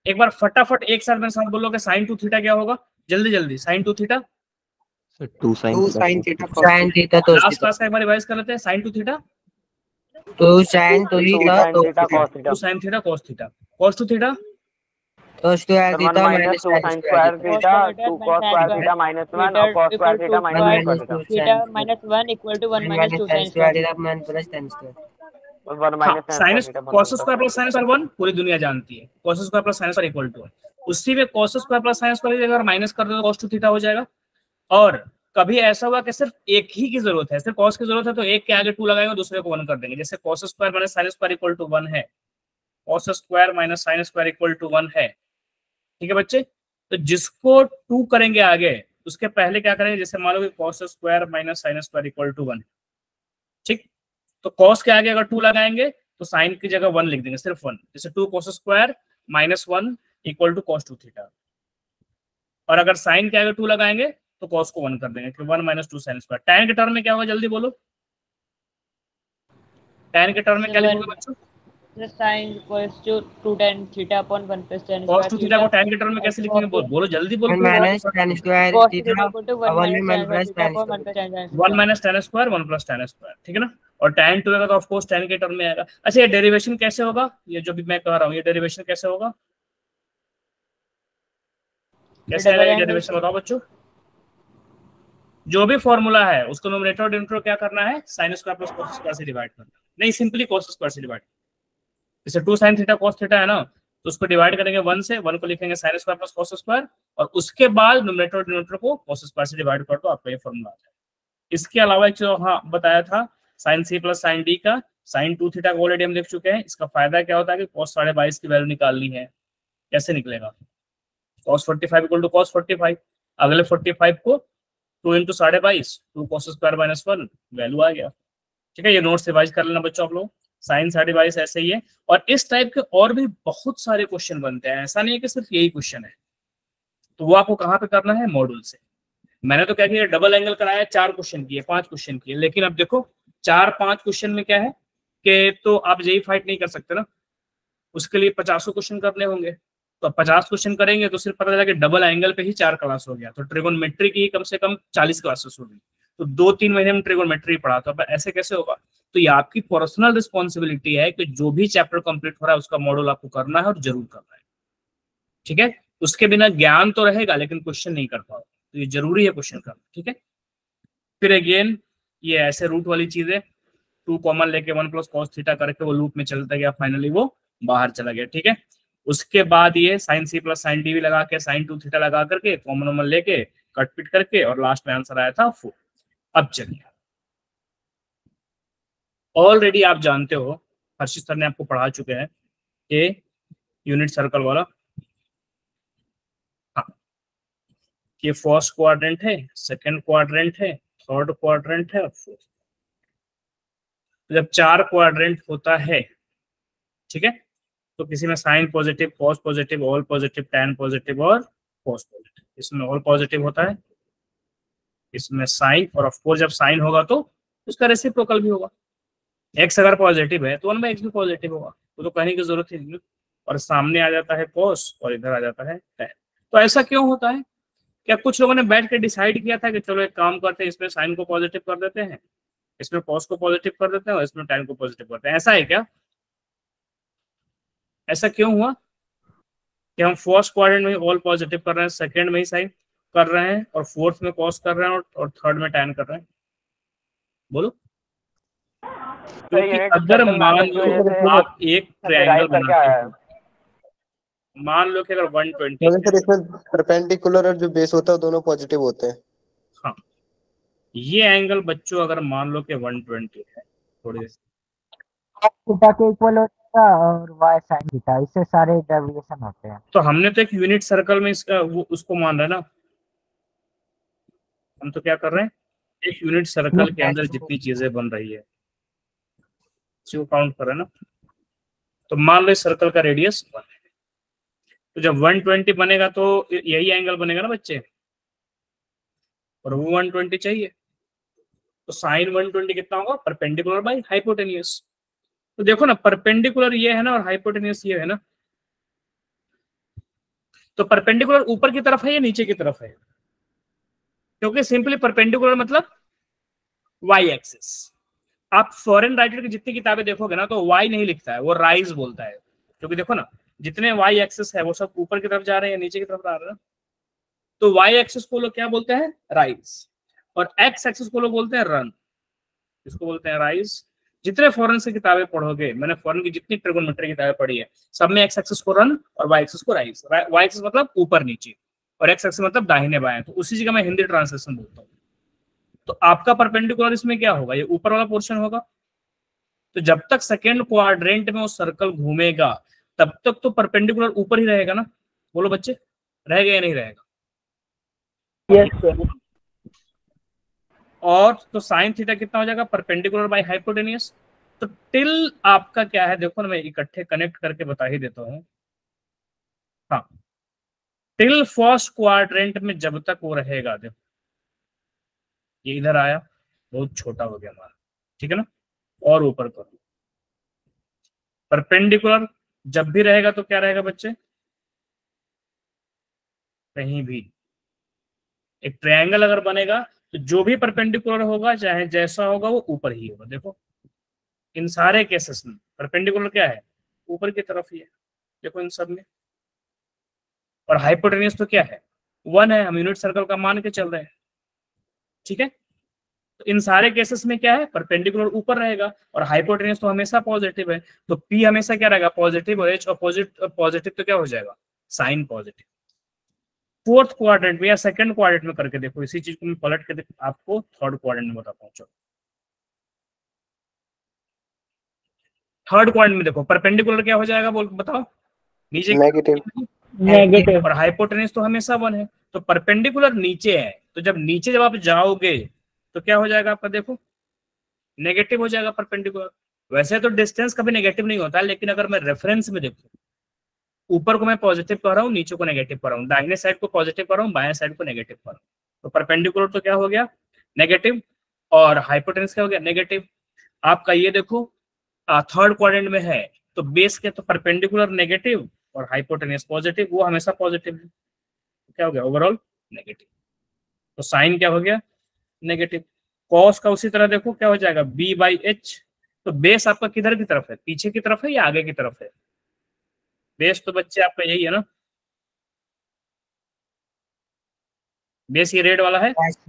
एक बार फटाफट एक साथ मेरे साथ बोलोगे साइन टू थीटा क्या होगा, जल्दी जल्दी। Sine two theta, two sine theta sine theta तो लास्ट क्लास का एक बार रिवाइज कर लेते हैं। Sine two theta, two sine two theta sin theta cos theta two sine theta cos theta, cos two theta तो square 1 theta minus minus 2 sine sin square square theta 2 cos square theta minus 1 और cos square theta minus sin square theta theta minus 1 equal to 1 minus 2 sin square square theta minus plus sine square. और 1 हाँ, minus sin sine square theta 1 cos plus square plus sine square 1 पूरी दुनिया जानती है, cos square plus sine square equal to 1। उसी में cos square plus sine square अगर minus कर दो तो कॉस टू थीटा हो जाएगा। और कभी ऐसा हुआ कि सिर्फ एक ही की जरूरत है, सिर्फ कॉस की जरूरत है, तो एक के आगे 2 लगाएंगे, दूसरे को 1 कर देंगे। जैसे cos square minus sine square equal to 1 है, cos square minus sine square equal to 1 है, ठीक है बच्चे। तो जिसको 2 करेंगे आगे, उसके पहले क्या करेंगे, जैसे मान लो कि cos square minus sine square equal to 1, ठीक। तो कॉस के आगे अगर 2 लगाएंगे तो साइन की जगह 1 लिख देंगे, सिर्फ 1। जैसे 2 cos square minus 1 equal to cos two theta. और अगर साइन के आगे 2 लगाएंगे तो कॉस को 1 कर देंगे, कि 1 माइनस 2 साइन स्क्वायर। tan के टर्म में क्या होगा, जल्दी बोलो। tan के टर्म में क्या लिखोगे बच्चों, sin equals to 2 tan theta upon 1 plus tan cos square 2 theta को tan के टर्म में कैसे लिखेंगे, बोलो जल्दी बोलो। Minus tan square cos theta theta equal to 1 1 minus plus tan tan upon 1 plus tan 1 minus tan square 1 plus tan square, ठीक है ना। और tan 2 आएगा तो ऑफ कोर्स tan के टर्म में आएगा। अच्छा, ये डेरिवेशन कैसे होगा, ये जो भी मैं कह रहा हूँ, ये डेरिवेशन कैसे होगा, कैसे आएगा ये डेरिवेशन, बताओ बच्चों। जो भी फॉर्मूला है उसको न्यूमरेटर और डिनोमिनेटर क्या करना है, sine square plus cos square से डिवाइड करना, नहीं सिंपली कॉस स्क्वायर से डिवाइड। जैसे 2 साइन थीटा कॉस थीटा है ना, तो उसको डिवाइड करेंगे 1 से, 1 को लिखेंगे sine square plus cos square, और उसके बाद न्यूमरेटर और डिनोमिनेटर को कॉस स्क्वायर से डिवाइड कर दो, आपका ये फॉर्मूला आ जाएगा। इसके अलावा एक जो हाँ बताया था sine C plus sine D का, साइन 2 थीटा को ऑलरेडी हम देख चुके हैं। इसका फायदा क्या होता है कि cos 22.5 की वैल्यू निकालनी है, कैसे निकलेगा, cos 45 इक्वल टू cos 45, अगले 45 को 2 into 22.5 2 cos square minus 1 value आ गया, ठीक है। ये नोट्स रिवाइज कर लेना बच्चों आप लोग। साइन 22.5 ऐसे ही है, और इस टाइप के और भी बहुत सारे क्वेश्चन बनते हैं, ऐसा नहीं है कि सिर्फ यही क्वेश्चन है। तो वो आपको कहाँ पे करना है, मॉड्यूल से। मैंने तो क्या किया, डबल एंगल कराया, 4 क्वेश्चन किए, 5 क्वेश्चन किए, लेकिन अब देखो 4-5 क्वेश्चन में क्या है कि तो आप यही फाइट नहीं कर सकते ना, उसके लिए 50 क्वेश्चन करने होंगे। तो 50 क्वेश्चन करेंगे तो सिर्फ पता चला कि डबल एंगल पे ही 4 क्लास हो गया, तो ट्रिगोनोमेट्री की कम से कम 40 क्लासेस हो गई। तो 2-3 महीने में ट्रिगोनोमेट्री पढ़ा, तो अब ऐसे कैसे होगा। तो ये आपकी पर्सनल रिस्पॉन्सिबिलिटी है कि जो भी चैप्टर कंप्लीट हो रहा है उसका मॉडल आपको करना है, और जरूर करना है, ठीक है। उसके बिना ज्ञान तो रहेगा लेकिन क्वेश्चन नहीं कर पाओगे, तो ये जरूरी है क्वेश्चन करना, ठीक है। फिर अगेन ये ऐसे रूट वाली चीज है, 2 कॉमन लेके 1 प्लस कॉस थीटा करके वो लूप में चलता गया, फाइनली वो बाहर चला गया, ठीक है। उसके बाद ये sine C plus sine D भी लगा के, साइन 2 थीटा लगा करके, कॉमन वॉमन लेके, कट पिट करके, और लास्ट में आंसर आया था 4। अब चलिए, ऑलरेडी आप जानते हो, हर्षित सर ने आपको पढ़ा चुके हैं कि यूनिट सर्कल वाला, हाँ, ये फर्स्ट क्वाड्रेंट है, सेकंड क्वाड्रेंट है, थर्ड क्वाड्रेंट है, और फोर्थ। तो जब 4 क्वाड्रेंट होता है, ठीक है, तो किसी में sine positive, cos positive, all positive, tan positive और कॉस पॉजिटिव। इसमें ऑल पॉजिटिव होता है, इसमें साइन, और ऑफ कोर्स जब साइन होगा तो उसका रेसिप्रोकल भी होगा। एक्स अगर पॉजिटिव है तो 1/x भी पॉजिटिव होगा, वो तो कहने की जरूरत ही नहीं। और सामने आ जाता है कॉस और इधर आ जाता है टैन। तो ऐसा क्यों होता है, क्या कुछ लोगों ने बैठ के डिसाइड किया था कि चलो एक काम करते हैं, इसमें साइन को पॉजिटिव कर देते हैं, इसमें कॉस को पॉजिटिव कर देते हैं, और इसमें टैन को पॉजिटिव करते हैं, ऐसा है क्या, ऐसा क्यों हुआ कि हम फर्स्ट क्वाड्रेंट में ऑल पॉजिटिव कर रहे हैं, सेकंड में ही साइन कर रहे हैं, और फोर्थ में कॉस कर रहे हैं, और थर्ड में टैन कर रहे हैं, बोलो। क्योंकि अगर मान लो आप एक ट्रायंगल बनाते हो, मान लो कि अगर 120 सर इसमें परपेंडिकुलर और जो बेस होता है दोनों पॉजिटिव होते हैं। हाँ, ये एंगल बच्चों अगर मान लो कि 120 है, थोड़ी थीटा के इक्वल होता है और y sin थीटा, इससे सारे डेविएशन होते हैं। तो हमने तो एक यूनिट सर्कल में इसका वो उसको मान रहे हैं ना, हम तो क्या कर रहे हैं, एक यूनिट सर्कल के अंदर जितनी चीजें बन रही है उसी को काउंट कर रहे हैं ना। तो मान लो इस सर्कल का रेडियस 1 है, तो जब 120 बनेगा तो यही एंगल बनेगा ना बच्चे, और वो 120 चाहिए, तो साइन 120 कितना होगा, परपेंडिकुलर बाई हाइपोटेनियस। तो देखो ना, परपेंडिकुलर ये है ना और हाइपोटेनियस ये है ना, तो परपेंडिकुलर ऊपर की तरफ है या नीचे की तरफ है? क्योंकि सिंपली परपेंडिकुलर मतलब वाई एक्सिस। आप फॉरेन राइटर की जितनी किताबें देखोगे ना तो वाई नहीं लिखता है, वो राइज बोलता है। क्योंकि देखो ना, जितने वाई एक्सिस है वो सब ऊपर की तरफ जा रहे हैं या नीचे की तरफ आ रहे हैं। तो वाई एक्सिस को लोग क्या बोलते हैं? राइज। और एक्स एक्सिस को लोग बोलते हैं रन। इसको बोलते हैं राइज। जितने फॉरेन से किताबें पढ़ोगे, मैंने फॉरेन की जितनी ट्रिगोनोमेट्री किताबें पढ़ी है, सब में एक्स एक्सिस को रन और वाई एक्सिस को राइज। वाई एक्सिस मतलब ऊपर नीचे और एक्स एक्सिस मतलब दाहिने बाएं। तो उसी जगह मैं हिंदी ट्रांसलेशन बोलता हूँ। तो आपका परपेंडिकुलर इसमें क्या होगा? ये ऊपर वाला पोर्शन होगा। तो जब तक सेकेंड क्वाड्रेंट में वो सर्कल घूमेगा तब तक तो परपेंडिकुलर ऊपर ही रहेगा ना। बोलो बच्चे, रहेगा या नहीं रहेगा? Yes sir. और तो साइन थीटा कितना हो जाएगा? Perpendicular by hypotenuse. तो टिल आपका क्या है, देखो ना, मैं इकट्ठे कनेक्ट करके बता ही देता हूं। हाँ, टिल फर्स्ट क्वाड्रेंट में जब तक वो रहेगा, देखो ये इधर आया, बहुत छोटा हो गया हमारा, ठीक है ना, और ऊपर करो। परपेंडिकुलर जब भी रहेगा तो क्या रहेगा बच्चे? कहीं भी एक ट्रायंगल अगर बनेगा तो जो भी परपेंडिकुलर होगा, चाहे जैसा होगा, वो ऊपर ही होगा। देखो इन सारे केसेस में परपेंडिकुलर क्या है? ऊपर की तरफ ही है। देखो इन सब में। और हाइपोटेनियस तो क्या है? 1 है। हम यूनिट सर्कल का मान के चल रहे हैं, ठीक है। तो इन सारे केसेस में क्या है? परपेंडिकुलर ऊपर रहेगा और हाइपोटेनियस तो हमेशा पॉजिटिव है। तो पी हमेशा क्या रहेगा? पॉजिटिव। और एच अपोजिट पॉजिटिव तो क्या हो जाएगा? Sign positive. फोर्थ क्वाड्रेंट में या सेकंड क्वाड्रेंट में करके देखो, इसी चीज को मैं पलट के आपको थर्ड क्वाड्रेंट में बताता हूँ। चलो थर्ड क्वाड्रेंट में देखो, परपेंडिकुलर क्या हो जाएगा? बोल बताओ। नीचे नेगेटिव। नेगेटिव। और हाइपोटेनियस तो हमेशा 1 है। तो परपेंडिकुलर नीचे है, तो जब आप जाओगे तो क्या हो जाएगा आपका? देखो नेगेटिव हो जाएगा परपेंडिकुलर। वैसे तो डिस्टेंस कभी नेगेटिव नहीं होता है, लेकिन अगर मैं रेफरेंस में देखूं, ऊपर को मैं पॉजिटिव कर रहा हूँ, नीचे को नेगेटिव कर रहा हूँ, दाहिने साइड को पॉजिटिव कर रहा हूँ, बाएं साइड को नेगेटिव कर रहा हूँ, तो परपेंडिकुलर तो क्या हो गया? नेगेटिव। और हाइपोटेनियस क्या हो गया? नेगेटिव। आपका ये देखो थर्ड क्वाड्रेंट में है, तो बेस के तो परपेंडिकुलर नेगेटिव और हाइपोटेनियस पॉजिटिव, वो हमेशा पॉजिटिव है। क्या हो गया? Overall negative. तो साइन क्या हो गया? नेगेटिव। कॉस का उसी तरह देखो क्या हो जाएगा? B by H. तो बेस आपका किधर की तरफ है? पीछे की तरफ है या आगे की तरफ है? बेस तो बच्चे आपका यही है ना, बेस ये रेड वाला है।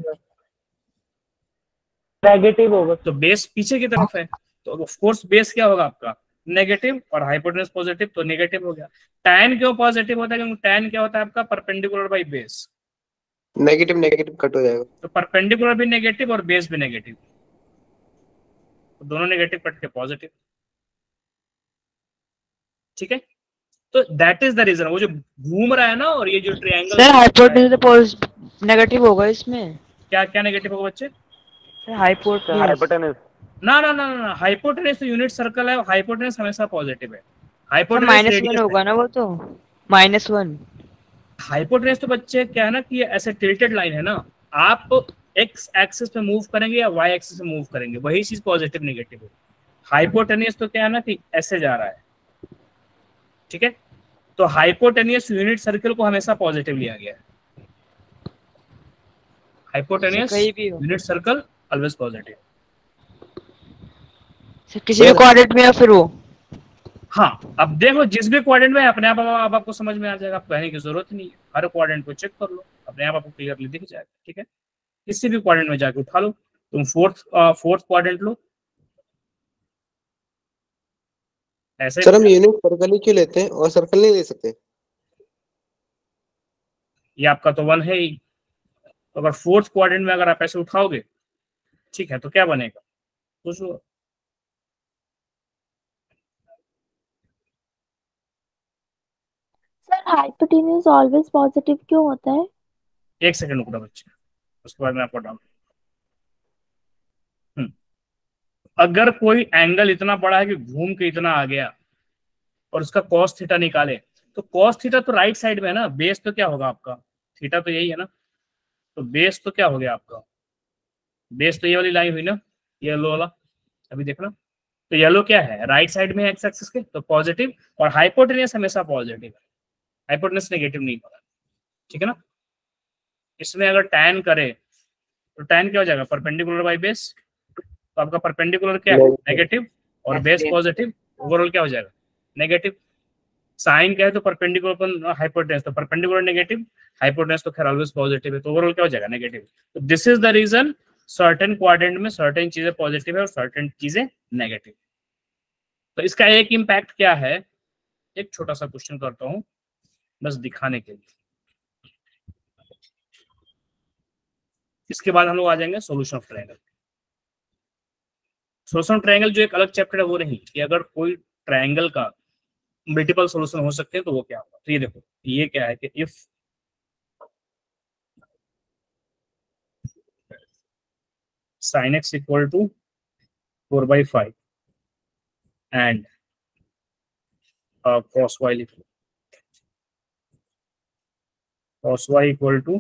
नेगेटिव होगा। तो बेस पीछे की तरफ है, तो ऑफ कोर्स बेस क्या होगा आपका? नेगेटिव। और हाइपोटेनस पॉजिटिव, तो नेगेटिव हो गया। tan क्यों पॉजिटिव होता है? क्योंकि tan क्या होता है आपका? Perpendicular by base. Negative negative cut हो जाएगा। तो परपेंडिकुलर भी नेगेटिव और बेस भी नेगेटिव, तो दोनों नेगेटिव कट के पॉजिटिव, ठीक है। तो दैट इज द रीजन, वो जो घूम रहा है ना, और ये जो ट्रायंगल सर हाइपोटेन्यूज नेगेटिव होगा इसमें। क्या क्या नेगेटिव होगा बच्चे? हाइपोटेनस। ना ना ना ना, हाइपोटेनस तो यूनिट सर्कल है, हाइपोटेनस हमेशा पॉजिटिव है। हाइपोटेनस -1 रेडियस होगा है। ना वो तो, -1। हाइपोटेनस तो बच्चे क्या है ना कि ये ऐसे टिल्टेड लाइन है ना, आप एक्स एक्सिस पे मूव करेंगे या वाई एक्सिस पे मूव करेंगे, वही चीज पॉजिटिव नेगेटिव है। हाइपोटेनियस तो क्या है ना कि ऐसे जा रहा है, ठीक है। तो हाइपोटेनियस यूनिट सर्कल को हमेशा पॉजिटिव लिया गया है। हाइपोटेनियस कहीं भी हो unit circle always positive. Sir, किसी भी क्वाड्रेंट में या फिर वो। हाँ, अब देखो जिस भी क्वाड्रेंट में अपने आप अब आपको समझ में आ जाएगा, आपको कहने की जरूरत नहीं है। हर क्वाड्रेंट को चेक कर लो, अपने आप आपको क्लियरली दिख जाएगा, ठीक है। किसी भी क्वाड्रेंट में जाके उठा लो। तुम फोर्थ क्वाड्रेंट लो, ऐसे सर हम यूनिट सर्कल ही क्यों लेते हैं और सर्कल नहीं ले सकते? ये आपका तो 1 है ही। तो अगर फोर्थ क्वाड्रेंट में अगर आप ऐसे उठाओगे, ठीक है, तो क्या बनेगा? सोचो। सर हाइपोटेन्यूज ऑलवेज पॉजिटिव क्यों होता है? एक सेकंड रुकना बच्चे, उसके बाद मैं आपको डाउट। अगर कोई एंगल इतना बड़ा है कि घूम के इतना आ गया और उसका कॉस थीटा निकाले, तो कॉस थीटा तो राइट साइड में है ना, बेस तो क्या होगा आपका? थीटा तो यही है ना, तो बेस तो क्या हो गया आपका? बेस तो ये वाली लाइन हुई ना, येलो वाला, अभी देखना। तो येलो क्या है? राइट साइड में एक्स एक्सिस के, तो पॉजिटिव। और हाइपोटेनियस हमेशा पॉजिटिव है, हाइपोटेनस नेगेटिव नहीं होगा, ठीक है ना। इसमें अगर tan करे तो tan क्या हो जाएगा, परपेंडिकुलर बाई बेस, तो आपका परपेंडिकुलर क्या है, नेगेटिव, और बेस पॉजिटिव, ओवरऑल क्या हो जाएगा, नेगेटिव। साइन क्या है तो परपेंडिकुलर अपन हाइपोटेनस, तो परपेंडिकुलर नेगेटिव, हाइपोटेनस तो खैर ऑलवेज पॉजिटिव है, तो ओवरऑल क्या हो जाएगा, नेगेटिव। तो this is the reason certain quadrant में सर्टेन चीजें पॉजिटिव है और सर्टेन चीजें नेगेटिव। तो इसका एक इम्पैक्ट क्या है, एक छोटा सा क्वेश्चन करता हूं बस दिखाने के लिए, इसके बाद हम लोग आ जाएंगे solution of triangle. Solution of triangle जो एक अलग चैप्टर है वो नहीं, कि अगर कोई ट्रायंगल का मल्टीपल सॉल्यूशन हो सकते हैं तो वो क्या होगा। तो ये देखो, ये क्या है कि if sin x equal to 4/5 and cos y लिखो, cos y इक्वल टू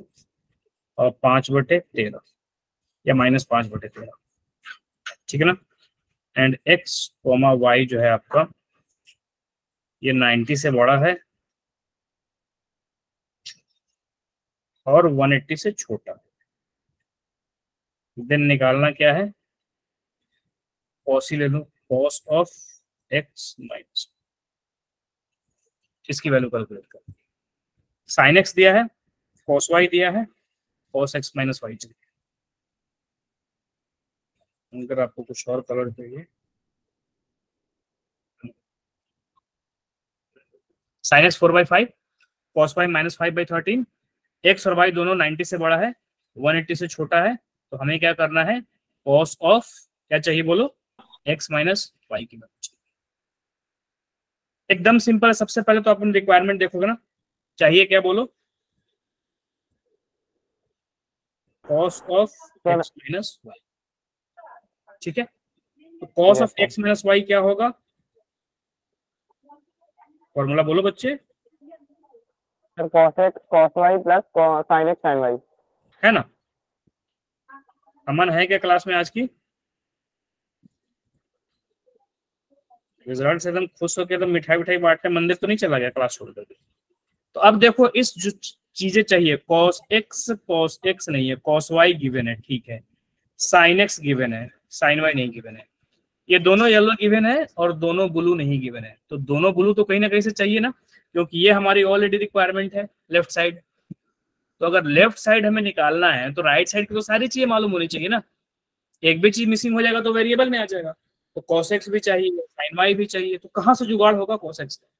5/13 या -5/13, ठीक है ना। एंड x, y जो है आपका ये 90 से बड़ा है और 180 से छोटा है। देन निकालना क्या है, cos ही ले लो, cos ऑफ x माइनस, इसकी वैल्यू कैलकुलेट कर। sin x दिया है, cos y दिया है, cos x माइनस y चाहिए। अगर आपको कुछ और कलर चाहिए, sin x 4/5, cos y -5/13, x और y दोनों 90 से बड़ा है, 180 से छोटा है, तो हमें क्या करना है, cos ऑफ क्या चाहिए बोलो, x माइनस y की वैल्यू चाहिए। एकदम सिंपल है। सबसे पहले तो अपन रिक्वायरमेंट देखोगे ना, चाहिए क्या बोलो, cos of x minus y, ठीक है। तो cos of x minus y क्या होगा, फॉर्मूला बोलो बच्चे, cos x cos y plus sin x sin y, है ना। अमन है क्या क्लास में आज की, रिजल्ट से एकदम खुश होकर एकदम मिठाई मिठाई बांटने मंदिर तो नहीं चला गया क्लास छोड़ करके। तो अब देखो, इस जो चीजें चाहिए, cos x नहीं है, cos y गिवन है, ठीक है, sin x गिवन है, sin y नहीं गिवन है, ये दोनों येलो गिवन है और दोनों ब्लू नहीं गिवन है। तो दोनों ब्लू तो कहीं ना कहीं से चाहिए ना, क्योंकि ये हमारी ऑलरेडी रिक्वायरमेंट है लेफ्ट साइड। तो अगर लेफ्ट साइड हमें निकालना है तो राइट साइड की तो सारी चीजें मालूम होनी चाहिए ना, एक भी चीज मिसिंग हो जाएगा तो वेरिएबल में आ जाएगा। तो cos x भी चाहिए, sin y भी चाहिए, तो कहां से जुगाड़ होगा cos x का,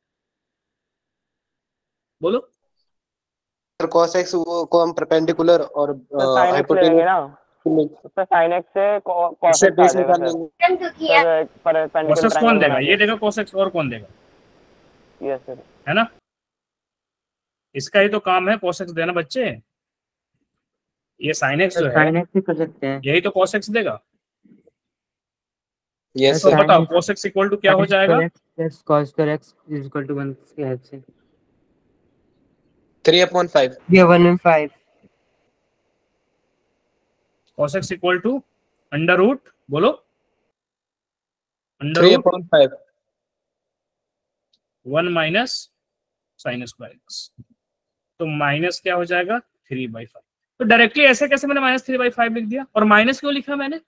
बोलो। और cos x को हम परपेंडिकुलर और sin x ले हाइपोटेनस लेंगे ना, तो sin x से cos से x आ बेस जाएगा निकाल सर, लेंगे। cos x कौन देगा, ये देगा cos x, और कौन देगा, यस सर, है ना। इसका ही तो काम है cos x देना बच्चे, ये sin x जो है साइन एक्स भी कर सकते हैं। यही तो cos x देगा। यस तो सर। बताओ cos x इक्वल टू क्या हो जाएगा, plus cos square x is equal to 1 की हेल्प से 3/5 ये 1/5 cos x equal to under root, बोलो, under root 3/5 1 minus sine square X, तो माइनस क्या हो जाएगा 3/5। तो डायरेक्टली ऐसे कैसे मैंने -3/5 लिख दिया, और माइनस क्यों लिखा मैंने,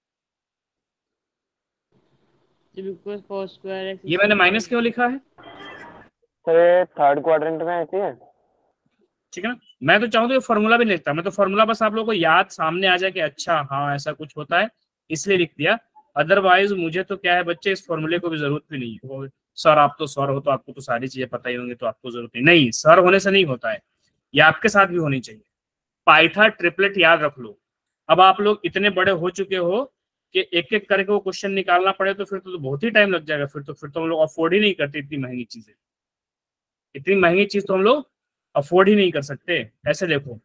because cos square x ये मैंने माइनस क्यों लिखा है, सर थर्ड क्वाड्रेंट में ऐसी है, ठीक है ना। मैं तो चाहूँ तो फॉर्मूला भी नहीं लिखता, मैं तो फॉर्मूला बस आप लोगों को याद सामने आ जाए कि अच्छा हाँ ऐसा कुछ होता है, इसलिए लिख दिया। अदरवाइज मुझे तो क्या है बच्चे, इस फॉर्मूले को भी जरूरत भी नहीं है। सर आप तो सर हो तो आपको तो सारी चीजें पता ही होंगी, तो आपको जरूरत नहीं, सर होने से नहीं होता है, ये आपके साथ भी होनी चाहिए। पाइथा ट्रिपलेट याद रख लो। अब आप लोग इतने बड़े हो चुके हो कि एक एक करके वो क्वेश्चन निकालना पड़े तो फिर तो बहुत ही टाइम लग जाएगा, फिर तो हम लोग अफोर्ड ही नहीं करते इतनी महंगी चीजें, इतनी महंगी चीज तो हम लोग अफोर्ड ही नहीं कर सकते। ऐसे देखो,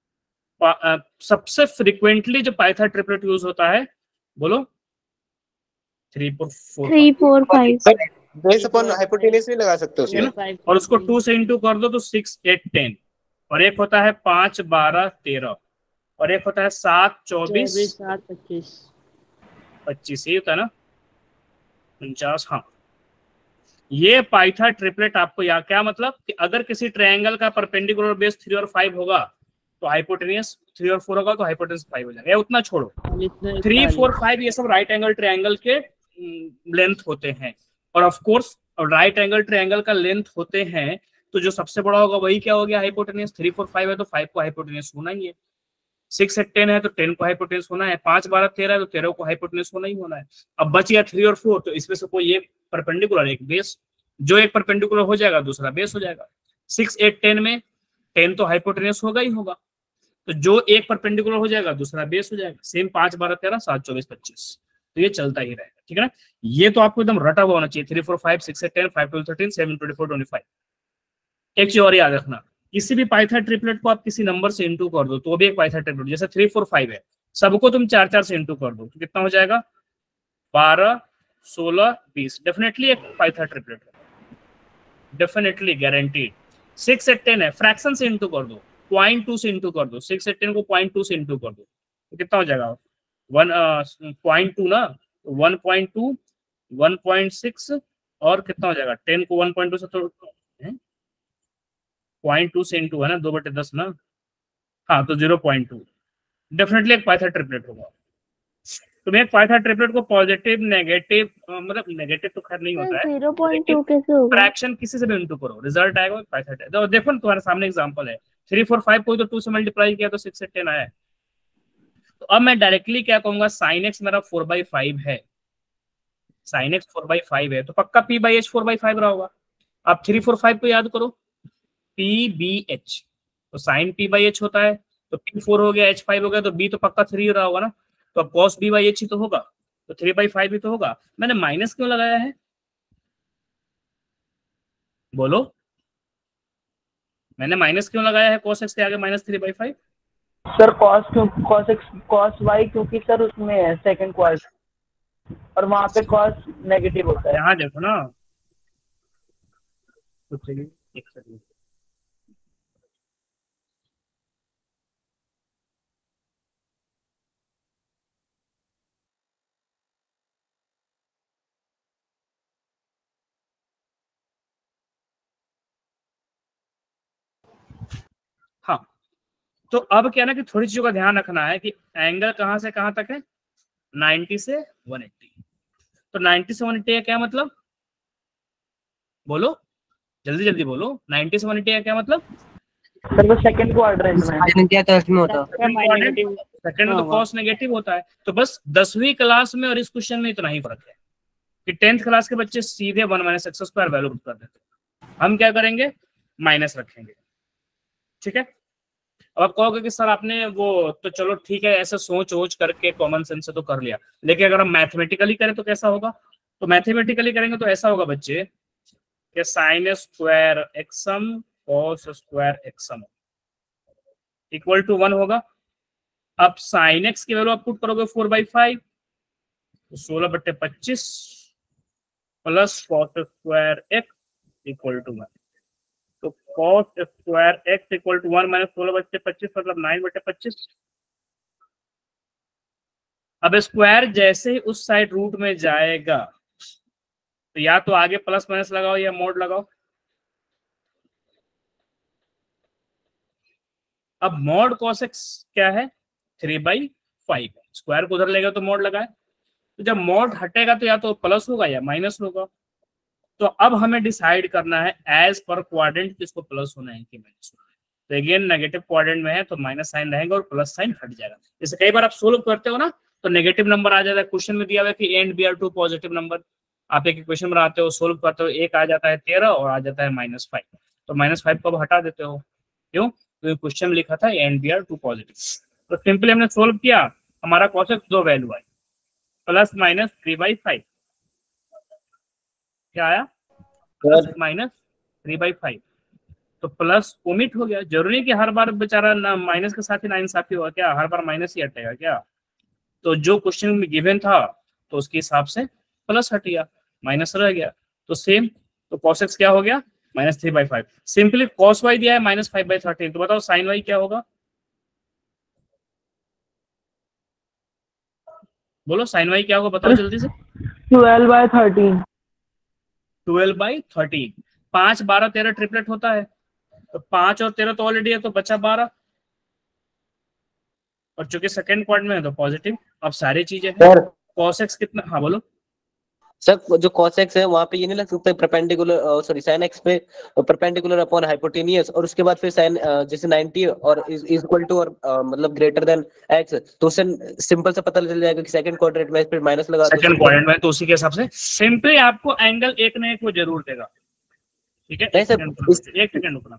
सबसे फ्रिक्वेंटली जो पाइथा ट्रिपलेट यूज होता है, बोलो 3 4 5 बेस अपन हाइपोटेनस भी लगा सकते हो उसमें, और उसको 2 से इंटू कर दो तो 6 8 10, और एक होता है 5 12 13, और एक होता है 7 24 7 25 25, यही होता है ना 49, हाँ ये पाइथा ट्रिपलेट आपको याद, क्या मतलब कि अगर किसी ट्रायंगल का परपेंडिकुलर बेस 3 और 5 होगा तो हाइपोटेनियस 3 और 4 होगा तो हाइपोटेनस 5 हो जाएगा। ये उतना छोड़ो, 3, 4, 5 ये सब राइट एंगल ट्रायंगल के लेंथ होते हैं, और of course right angle triangle का लेंथ होते हैं तो जो सबसे बड़ा होगा वही क्या हो गया, हाइपोटेनस। 3, 4, 5 है तो 5 को हाइपोटेनस होना ही है, 6 से 10 है तो 10 को हाइपोटेनस होना है, 5, 12, 13 है तो 13 को हाइपोटेनस होना ही होना है। अब बच गया 3 और 4, तो इसमें से कोई एक परपेंडिकुलर एक बेस, जो एक परपेंडिकुलर हो जाएगा दूसरा बेस हो जाएगा। 6, 8, 10 में 10 तो हाइपोटेनस होगा ही होगा, तो जो एक परपेंडिकुलर हो जाएगा दूसरा बेस हो जाएगा। सेम 5, 12, 13, 7, 24, 25, तो ये चलता ही रहेगा, ठीक है ना। ये तो आपको एकदम रटा हुआ होना चाहिए, 3, 4, 5, 6, 10, 5, 12, 13, 7, 24, 25। एक चीज और याद रखना, किसी भी पाइथा ट्रिपलेट को आप किसी नंबर से इंटू कर दो तो भी एक पाइथा ट्रिपलेट, जैसे 3, 4, 5 है, सबको तुम 4, 4 से इंटू कर दो तो कितना हो जाएगा, 12, 16, 20, डेफिनेटली एक पाइथा ट्रिपलेट है, डेफिनेटली गारंटीड। 6 से 10 है, फ्रैक्शन से इंटू कर दो, 0.2 से इंटू कर दो, 6 से 10 को 0.2 से इंटू कर दो तो कितना हो जाएगा, 1.2 ना, 1.2, 1.6 और कितना हो जाएगा, 10 को 1.2 से तो 0.2 से इंटू है ना, 2/10 ना, हाँ तो 0.2, डेफिनेटली एक पाइथा ट्रिपलेट होगा। तो एक पाइथा ट्रिपलेट को पॉजिटिव नेगेटिव, मतलब नेगेटिव तो खैर नहीं होता है, 0.2 कैसे होगा? फ्रैक्शन किसी से भी इंटू करो रिजल्ट आएगा पाइथा ट्रिपलेट। तो देखो ना तुम्हारे सामने एग्जांपल है, 3, 4, 5 को तो 2 से मल्टीप्लाई किया तो 6 से 10 आया। तो अब मैं डायरेक्टली क्या कहूंगा, sin x मेरा 4/5 है, sin x 4/5 है तो पक्का p/h 4/5 रहा होगा। अब 3, 4, 5 को याद करो, p/b/h, तो sin p/h होता है, तो p4 हो गया, h5 हो गया, तो b तो पक्का 3 रहा होगा ना, तो अब cos b/h ही तो होगा, तो 3/5 ही तो होगा। मैंने माइनस क्यों लगाया है, बोलो, मैंने माइनस क्यों लगाया है cos x के आगे -3/5? सर cos y क्योंकि सर उसमें है सेकंड क्वाड्रेंट और वहां पे cos नेगेटिव होता है। यहाँ देखो ना, कुछ सेकंड, एक सेकंड, हाँ तो अब क्या ना कि थोड़ी चीजों का ध्यान रखना है कि एंगल कहां से कहां तक है, 90 से 180, तो 90 से 180 का क्या मतलब, बोलो जल्दी जल्दी बोलो, 90 से 180 का क्या मतलब, सर वो सेकंड क्वाड्रेंट में साइन क्या तो इसमें होता सेकंड में तो cos नेगेटिव होता है। तो बस 10वीं क्लास में और इस क्वेश्चन में इतना ही फर्क है कि 10th क्लास के बच्चे सीधे 1 - x² वैल्यू कर देते हैं, हम क्या करेंगे, माइनस रखेंगे, ठीक है। अब आप कहोगे कि सर आपने वो तो चलो ठीक है, ऐसे सोच वोच करके कॉमन सेंस से तो कर लिया, लेकिन अगर हम मैथमेटिकली करें तो कैसा होगा, तो मैथमेटिकली करेंगे तो ऐसा होगा बच्चे कि sin स्क्वायर एक्सम cos स्क्वायर एक्सम इक्वल टू 1 होगा। अब sin x की वैल्यू आप पुट करोगे 4/5, तो 16/25 plus cos square x equal to 1, तो cos square x equal to 1 - 16/25 मतलब 9/25। अब स्क्वायर जैसे ही उस साइड रूट में जाएगा तो या तो आगे प्लस माइनस लगाओ या मोड लगाओ। अब मोड cos x क्या है, 3/5, स्क्वायर को उधर लेगा तो मोड लगाए, तो जब मोड हटेगा तो या तो प्लस होगा या माइनस होगा। तो अब हमें डिसाइड करना है एज पर क्वाड्रेंट किसको प्लस होना है कि माइनस होना है। तो अगेन नेगेटिव क्वाड्रेंट में है तो माइनस साइन रहेगा और प्लस साइन हट जाएगा। जैसे कई बार आप सोल्व करते हो ना तो नेगेटिव नंबर आ जाता है, क्वेश्चन में दिया हुआ है कि A and B are 2 positive number, आप एक इक्वेशन बनाते हो, सोल्व करते हो, एक आ जाता है 13 और आ जाता है -5, तो -5 को हटा देते हो, क्यों, तो क्वेश्चन में लिखा था A and B are 2 positive. तो सिंपली हमने सोल्व किया, हमारा cos x 2 वैल्यू आई, प्लस माइनस 3/5, क्या आया, प्लस माइनस 3/5, तो प्लस ओमिट हो गया। जरूरी कि हर बार बेचारा ना माइनस के साथ ही नाइंसाफी होगा क्या, हर बार माइनस ही हटेगा क्या, तो जो क्वेश्चन में गिवन था तो उसके हिसाब से प्लस हट गया, माइनस रह गया, तो सेम, तो cos x क्या हो गया, -3/5। सिंपली cos y दिया है -5/13, तो बताओ sin y क्या होगा, बोलो sin y क्या होगा, बताओ जल्दी से, 12/13 12/13। 5, 12, 13 ट्रिपलेट होता है, तो 5 और 13 तो ऑलरेडी है, तो बचा 12, और चूंकि सेकंड क्वाड्रेंट में है तो पॉजिटिव। अब सारी चीजें हैं। सर cos x कितना, हाँ बोलो। सर जो cos x है वहां पे ये नहीं लग सकता परपेंडिकुलर, सॉरी sin x पे परपेंडिकुलर अपॉन हाइपोटेनियस, और उसके बाद फिर sin जैसे 90 और इज इक्वल टू और मतलब ग्रेटर देन x, तो उससे सिंपल सा पता चल जाएगा कि सेकंड क्वाड्रेंट में फिर माइनस लगा दो। सेकंड क्वाड्रेंट में तो उसी के हिसाब से सिंपली आपको एंगल एक ना एक वो जरूर देगा, ठीक है। नहीं एक सर, सेकंड रुकना।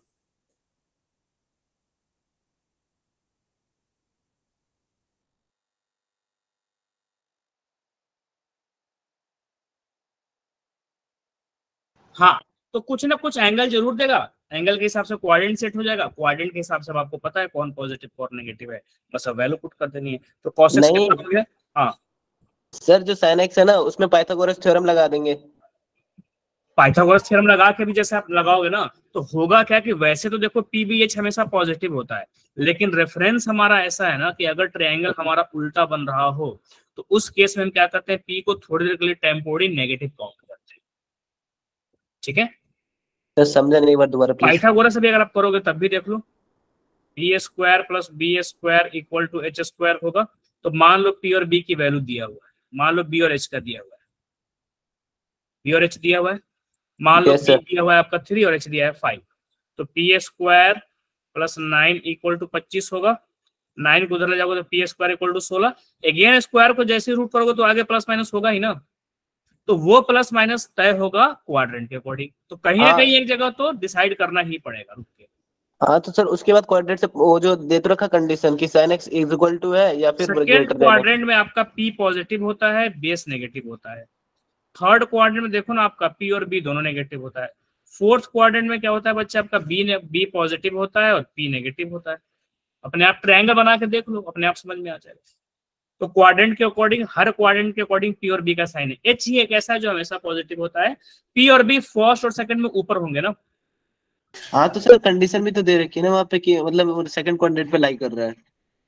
हाँ, तो कुछ ना कुछ एंगल जरूर देगा, एंगल के हिसाब से क्वाड्रेंट सेट हो जाएगा, क्वाड्रेंट के हिसाब से अब आपको पता है कौन पॉजिटिव कौन नेगेटिव है, बस अब वैल्यू पुट कर देनी है। तो cos x नहीं कितना हो गया? हाँ, सर जो sin x है ना उसमें पाइथागोरस थ्योरम लगा देंगे। पाइथागोरस थ्योरम लगा के भी जैसे आप लगाओगे ना, तो होगा क्या कि वैसे तो देखो PBH हमेशा पॉजिटिव होता है, लेकिन रेफरेंस हमारा ऐसा है ना कि अगर ट्रायंगल हमारा उल्टा बन रहा हो तो उस केस में हम क्या करते हैं, P को थोड़ी देर के लिए टेम्पोररी नेगेटिव काउंट करते हैं, ठीक है। सर समझा नहीं, बार दोबारा प्लीज। पाइथागोरस भी अगर आप करोगे तब भी देख लो, B square plus B square equal to H square होगा। तो मान लो P और B की वैल्यू दिया हुआ है, मान लो B और H का दिया हुआ है, B और H दिया हुआ है, मान लो Yes, P sir. दिया हुआ है आपका 3 और H दिया है 5, तो P square plus 9 equal to 25 होगा। 9 को उधर ले जाओगे तो P square equal to 16। Again square को जैसे रूट करोगे तो आगे प्लस माइनस होगा ही ना, तो वो प्लस माइनस तय होगा क्वाड्रेंट के अकॉर्डिंग। तो कहीं ना हाँ। कहीं एक जगह तो डिसाइड करना ही पड़ेगा रुक के। हाँ तो सर उसके बाद क्वाड्रेंट से वो जो दे तो रखा कंडीशन कि sin x is equal to है या फिर सेकेंड ग्रेटर देन है। क्वाड्रेंट में आपका P पॉजिटिव होता है, बेस नेगेटिव होता है। थर्ड क्वाड्रेंट में देखो ना आपका P और B दोनों नेगेटिव होता है। फोर्थ क्वाड्रेंट में क्या होता है बच्चे, आपका B पॉजिटिव होता है और P नेगेटिव होता है। अपने आप ट्रायंगल बना के देख लो, अपने आप समझ में आ जाएगा। तो क्वाड्रेंट के अकॉर्डिंग, हर क्वाड्रेंट के अकॉर्डिंग P और B का साइन है। H ही एक ऐसा जो हमेशा पॉजिटिव होता है। P और B फर्स्ट और सेकंड में ऊपर होंगे ना। हाँ तो सर कंडीशन भी तो दे रखी है ना वहाँ पे कि मतलब सेकंड क्वाड्रेंट पे लाई कर रहा है।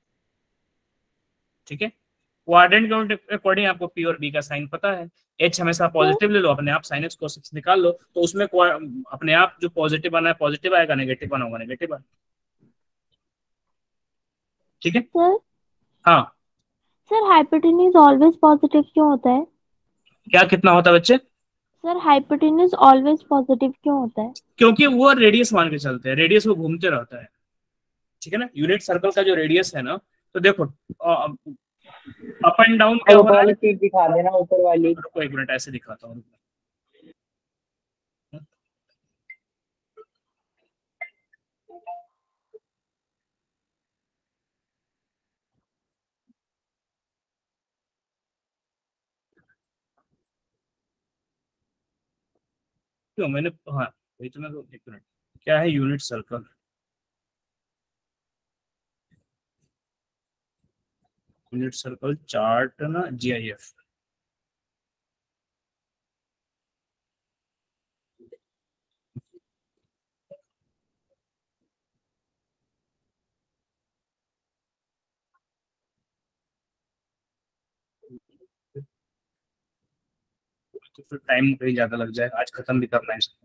ठीक है, क्वाड्रेंट के अकॉर्डिंग आपको P और B का साइन पता है। H हमेशा पॉजिटिव ले लो, अपने आप sin x cos x निकाल लो, तो उसमें अपने आप जो पॉजिटिव आना है पॉजिटिव आएगा, नेगेटिव आना होगा नेगेटिव आएगा। ठीक है, सर हाँ सर हाइपोटेन्यूज ऑलवेज पॉजिटिव क्यों होता है? क्या कितना होता है बच्चे? सर हाइपोटेन्यूज ऑलवेज पॉजिटिव क्यों होता है? क्योंकि वो रेडियस मान के चलते हैं, रेडियस वो घूमते रहता है, ठीक है ना। यूनिट सर्कल का जो रेडियस है ना, तो देखो अप एंड डाउन क्या हो ऊपर रहा वाली है। चीज दिखा देना, ऊपर वाली। रुको एक मिनट ऐसे दिखाता हूँ। क्यों मैंने, हाँ वही तो मैं, एक मिनट, क्या है unit circle? Unit circle chart ना, GIF। तो फिर टाइम कहीं ज्यादा लग जाएगा, आज खत्म भी करना है इसको।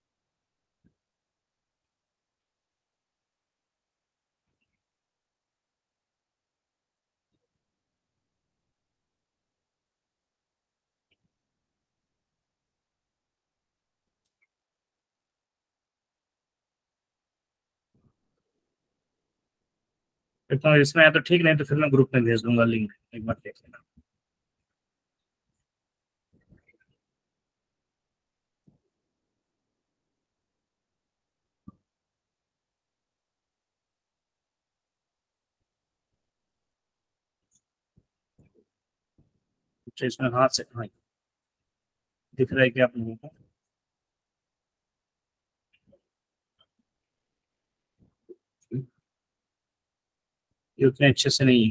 इतना इसमें आया तो ठीक, नहीं तो फिर मैं ग्रुप में भेज दूंगा लिंक, एक बार देख लेना। अच्छा इसमें हाथ से, हाँ दिख रहा है क्या आप लोगों को? ये उतने अच्छे से नहीं है,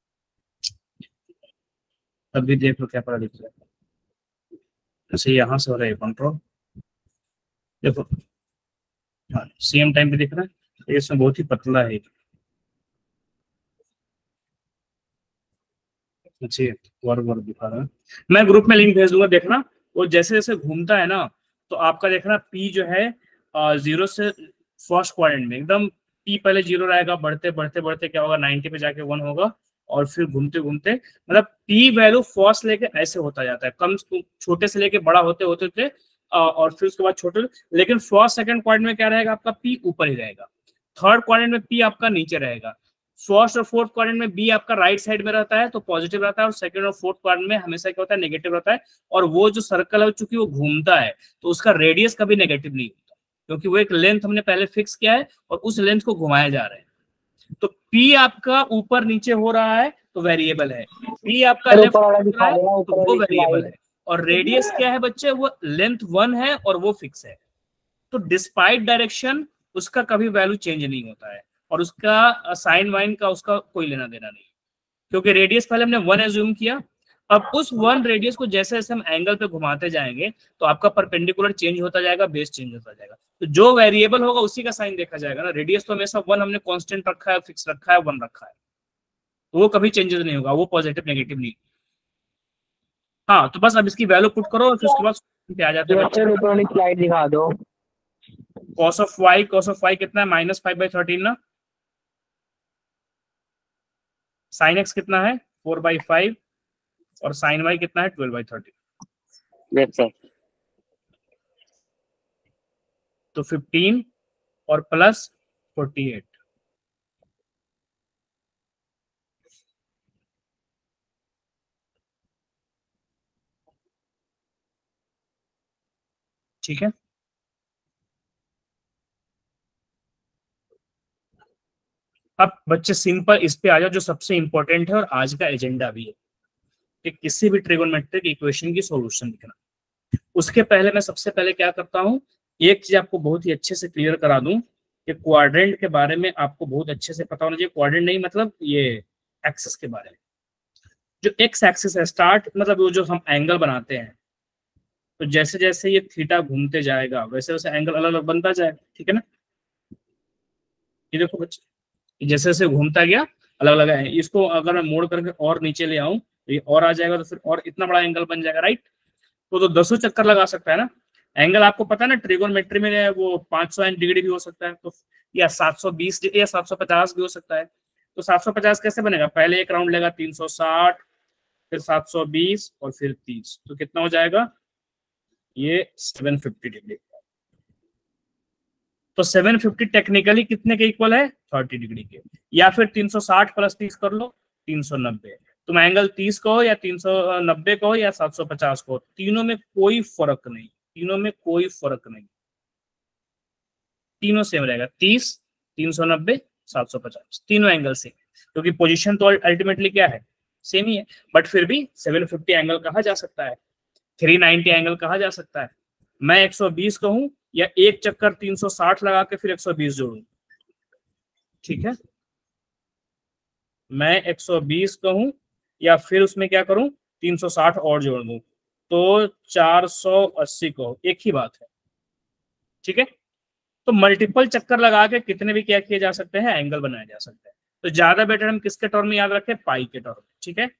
तब भी देख लो क्या पता दिख रहा है। जैसे यहाँ से हो रहा है कंट्रोल, देखो हाँ सेम टाइम पे दिख रहा है, तो इसमें बहुत ही पतला है। अच्छी वर्क वर्क दिखा रहा है। मैं ग्रुप में लिंक भेज दूंगा, देखना वो जैसे जैसे घूमता है ना, तो आपका देखना P जो है 0 से फर्स्ट क्वाड्रेंट में एकदम P पहले 0 रहेगा, बढ़ते बढ़ते बढ़ते क्या होगा 90 पे जाके 1 होगा, और फिर घूमते घूमते मतलब P वैल्यू फर्स्ट लेके ऐसे होता जाता है, कम छोटे से लेके बड़ा होते होते होते और फिर उसके बाद छोटे, लेकिन फर्स्ट सेकंड क्वाड्रेंट में क्या रहेगा आपका P ऊपर ही रहेगा, थर्ड क्वाड्रेंट में P आपका नीचे रहेगा, फर्स्ट और फोर्थ क्वाड्रेंट में B आपका राइट साइड में रहता है तो पॉजिटिव रहता है, और सेकंड और फोर्थ क्वाड्रेंट में हमेशा क्या होता है नेगेटिव रहता है, और वो जो सर्कल है चूंकि वो घूमता है तो उसका रेडियस कभी नेगेटिव नहीं होता, क्योंकि वो एक लेंथ हमने पहले फिक्स किया है और उस लेंथ को घुमाया जा रहा है। तो P आपका ऊपर नीचे हो रहा है तो वेरिएबल है, P आपका लेफ्ट हो रहा है तो वो वेरिएबल है, और रेडियस क्या है बच्चे, वो लेंथ 1 है और वो फिक्स है। तो डिस्पाइट डायरेक्शन उसका कभी वैल्यू चेंज नहीं होता है, और उसका साइन वाइन का उसका कोई लेना देना नहीं, क्योंकि रेडियस पहले हमने 1 एज्यूम किया। अब उस 1 रेडियस को जैसे जैसे हम एंगल पे घुमाते जाएंगे तो आपका परपेंडिकुलर चेंज होता जाएगा, बेस चेंज होता जाएगा, तो जो वेरिएबल होगा उसी का साइन देखा जाएगा ना। रेडियस तो हमेशा 1 हमने कांस्टेंट रखा है, फिक्स रखा है, 1 रखा है, तो वो कभी चेंजेस नहीं होगा, वो पॉजिटिव नेगेटिव नहीं। हाँ तो बस अब इसकी वैल्यू पुट करो और फिर उसके बाद पे आ जाते हैं बच्चे। स्लाइड दिखा दो। cos of y कितना है -5/13 ना, sin x कितना है 4/5, और sin y कितना है 12/13, यस सर। तो 15 और प्लस 48, ठीक है। अब बच्चे सिंपल इस पे आ जाओ जो सबसे इंपॉर्टेंट है और आज का एजेंडा भी है कि किसी भी ट्रिगोनोमेट्रिक इक्वेशन की सॉल्यूशन लिखना। उसके पहले मैं सबसे पहले क्या करता हूं, एक चीज आपको बहुत ही अच्छे से क्लियर करा दूं कि क्वाड्रेंट के बारे में आपको बहुत अच्छे से पता होना चाहिए। क्वाड्रेंट नहीं मतलब ये एक्सिस के बारे में, जो एक्स एक्सिस है स्टार्ट मतलब वो जो हम एंगल बनाते हैं, तो जैसे जैसे ये थीटा घूमते जाएगा वैसे वैसे एंगल अलग अलग बनता जाएगा, ठीक है ना। ये देखो बच्चे जैसे जैसे घूमता गया अलग अलग है, इसको अगर मैं मोड़ करके और नीचे ले आऊं तो ये और आ जाएगा, तो फिर और इतना बड़ा एंगल बन जाएगा, राइट। तो 10 चक्कर लगा सकता है ना एंगल, आपको पता है ना ट्रिगोनोमेट्री में वो 500 डिग्री भी हो सकता है, तो या 720 या 750 भी हो सकता है। तो 750 कैसे बनेगा, पहले एक राउंड लेगा 360, फिर 720 और फिर 30, तो कितना हो जाएगा ये 750 डिग्री। तो 750 टेक्निकली कितने के इक्वल है 30 डिग्री के, या फिर 360 प्लस 30 कर लो 390। तुम एंगल 30 कहो या 390 कहो या 750 कहो, तीनों में कोई फर्क नहीं, तीनों में कोई फर्क नहीं, तीनों सेम रहेगा, 30, 390, 750, तीनों एंगल सेम, क्योंकि पोजीशन तो अल्टीमेटली क्या है सेम ही है, बट फिर भी 750 एंगल कहा जा सकता है, 390 एंगल कहा जा सकता है। मैं 120 कहूं या एक चक्कर 360 लगा के फिर 120 जोड़ूं, ठीक है। मैं 120 कहूं या फिर उसमें क्या करूं 360 और जोड़ दूं, तो 480 कहो, एक ही बात है, ठीक है। तो मल्टीपल चक्कर लगा के कितने भी क्या किए जा सकते हैं, एंगल बनाए जा सकते हैं। तो ज्यादा बेटर हम किसके टर्म में याद रखें, पाई के टर्म में, ठीक है।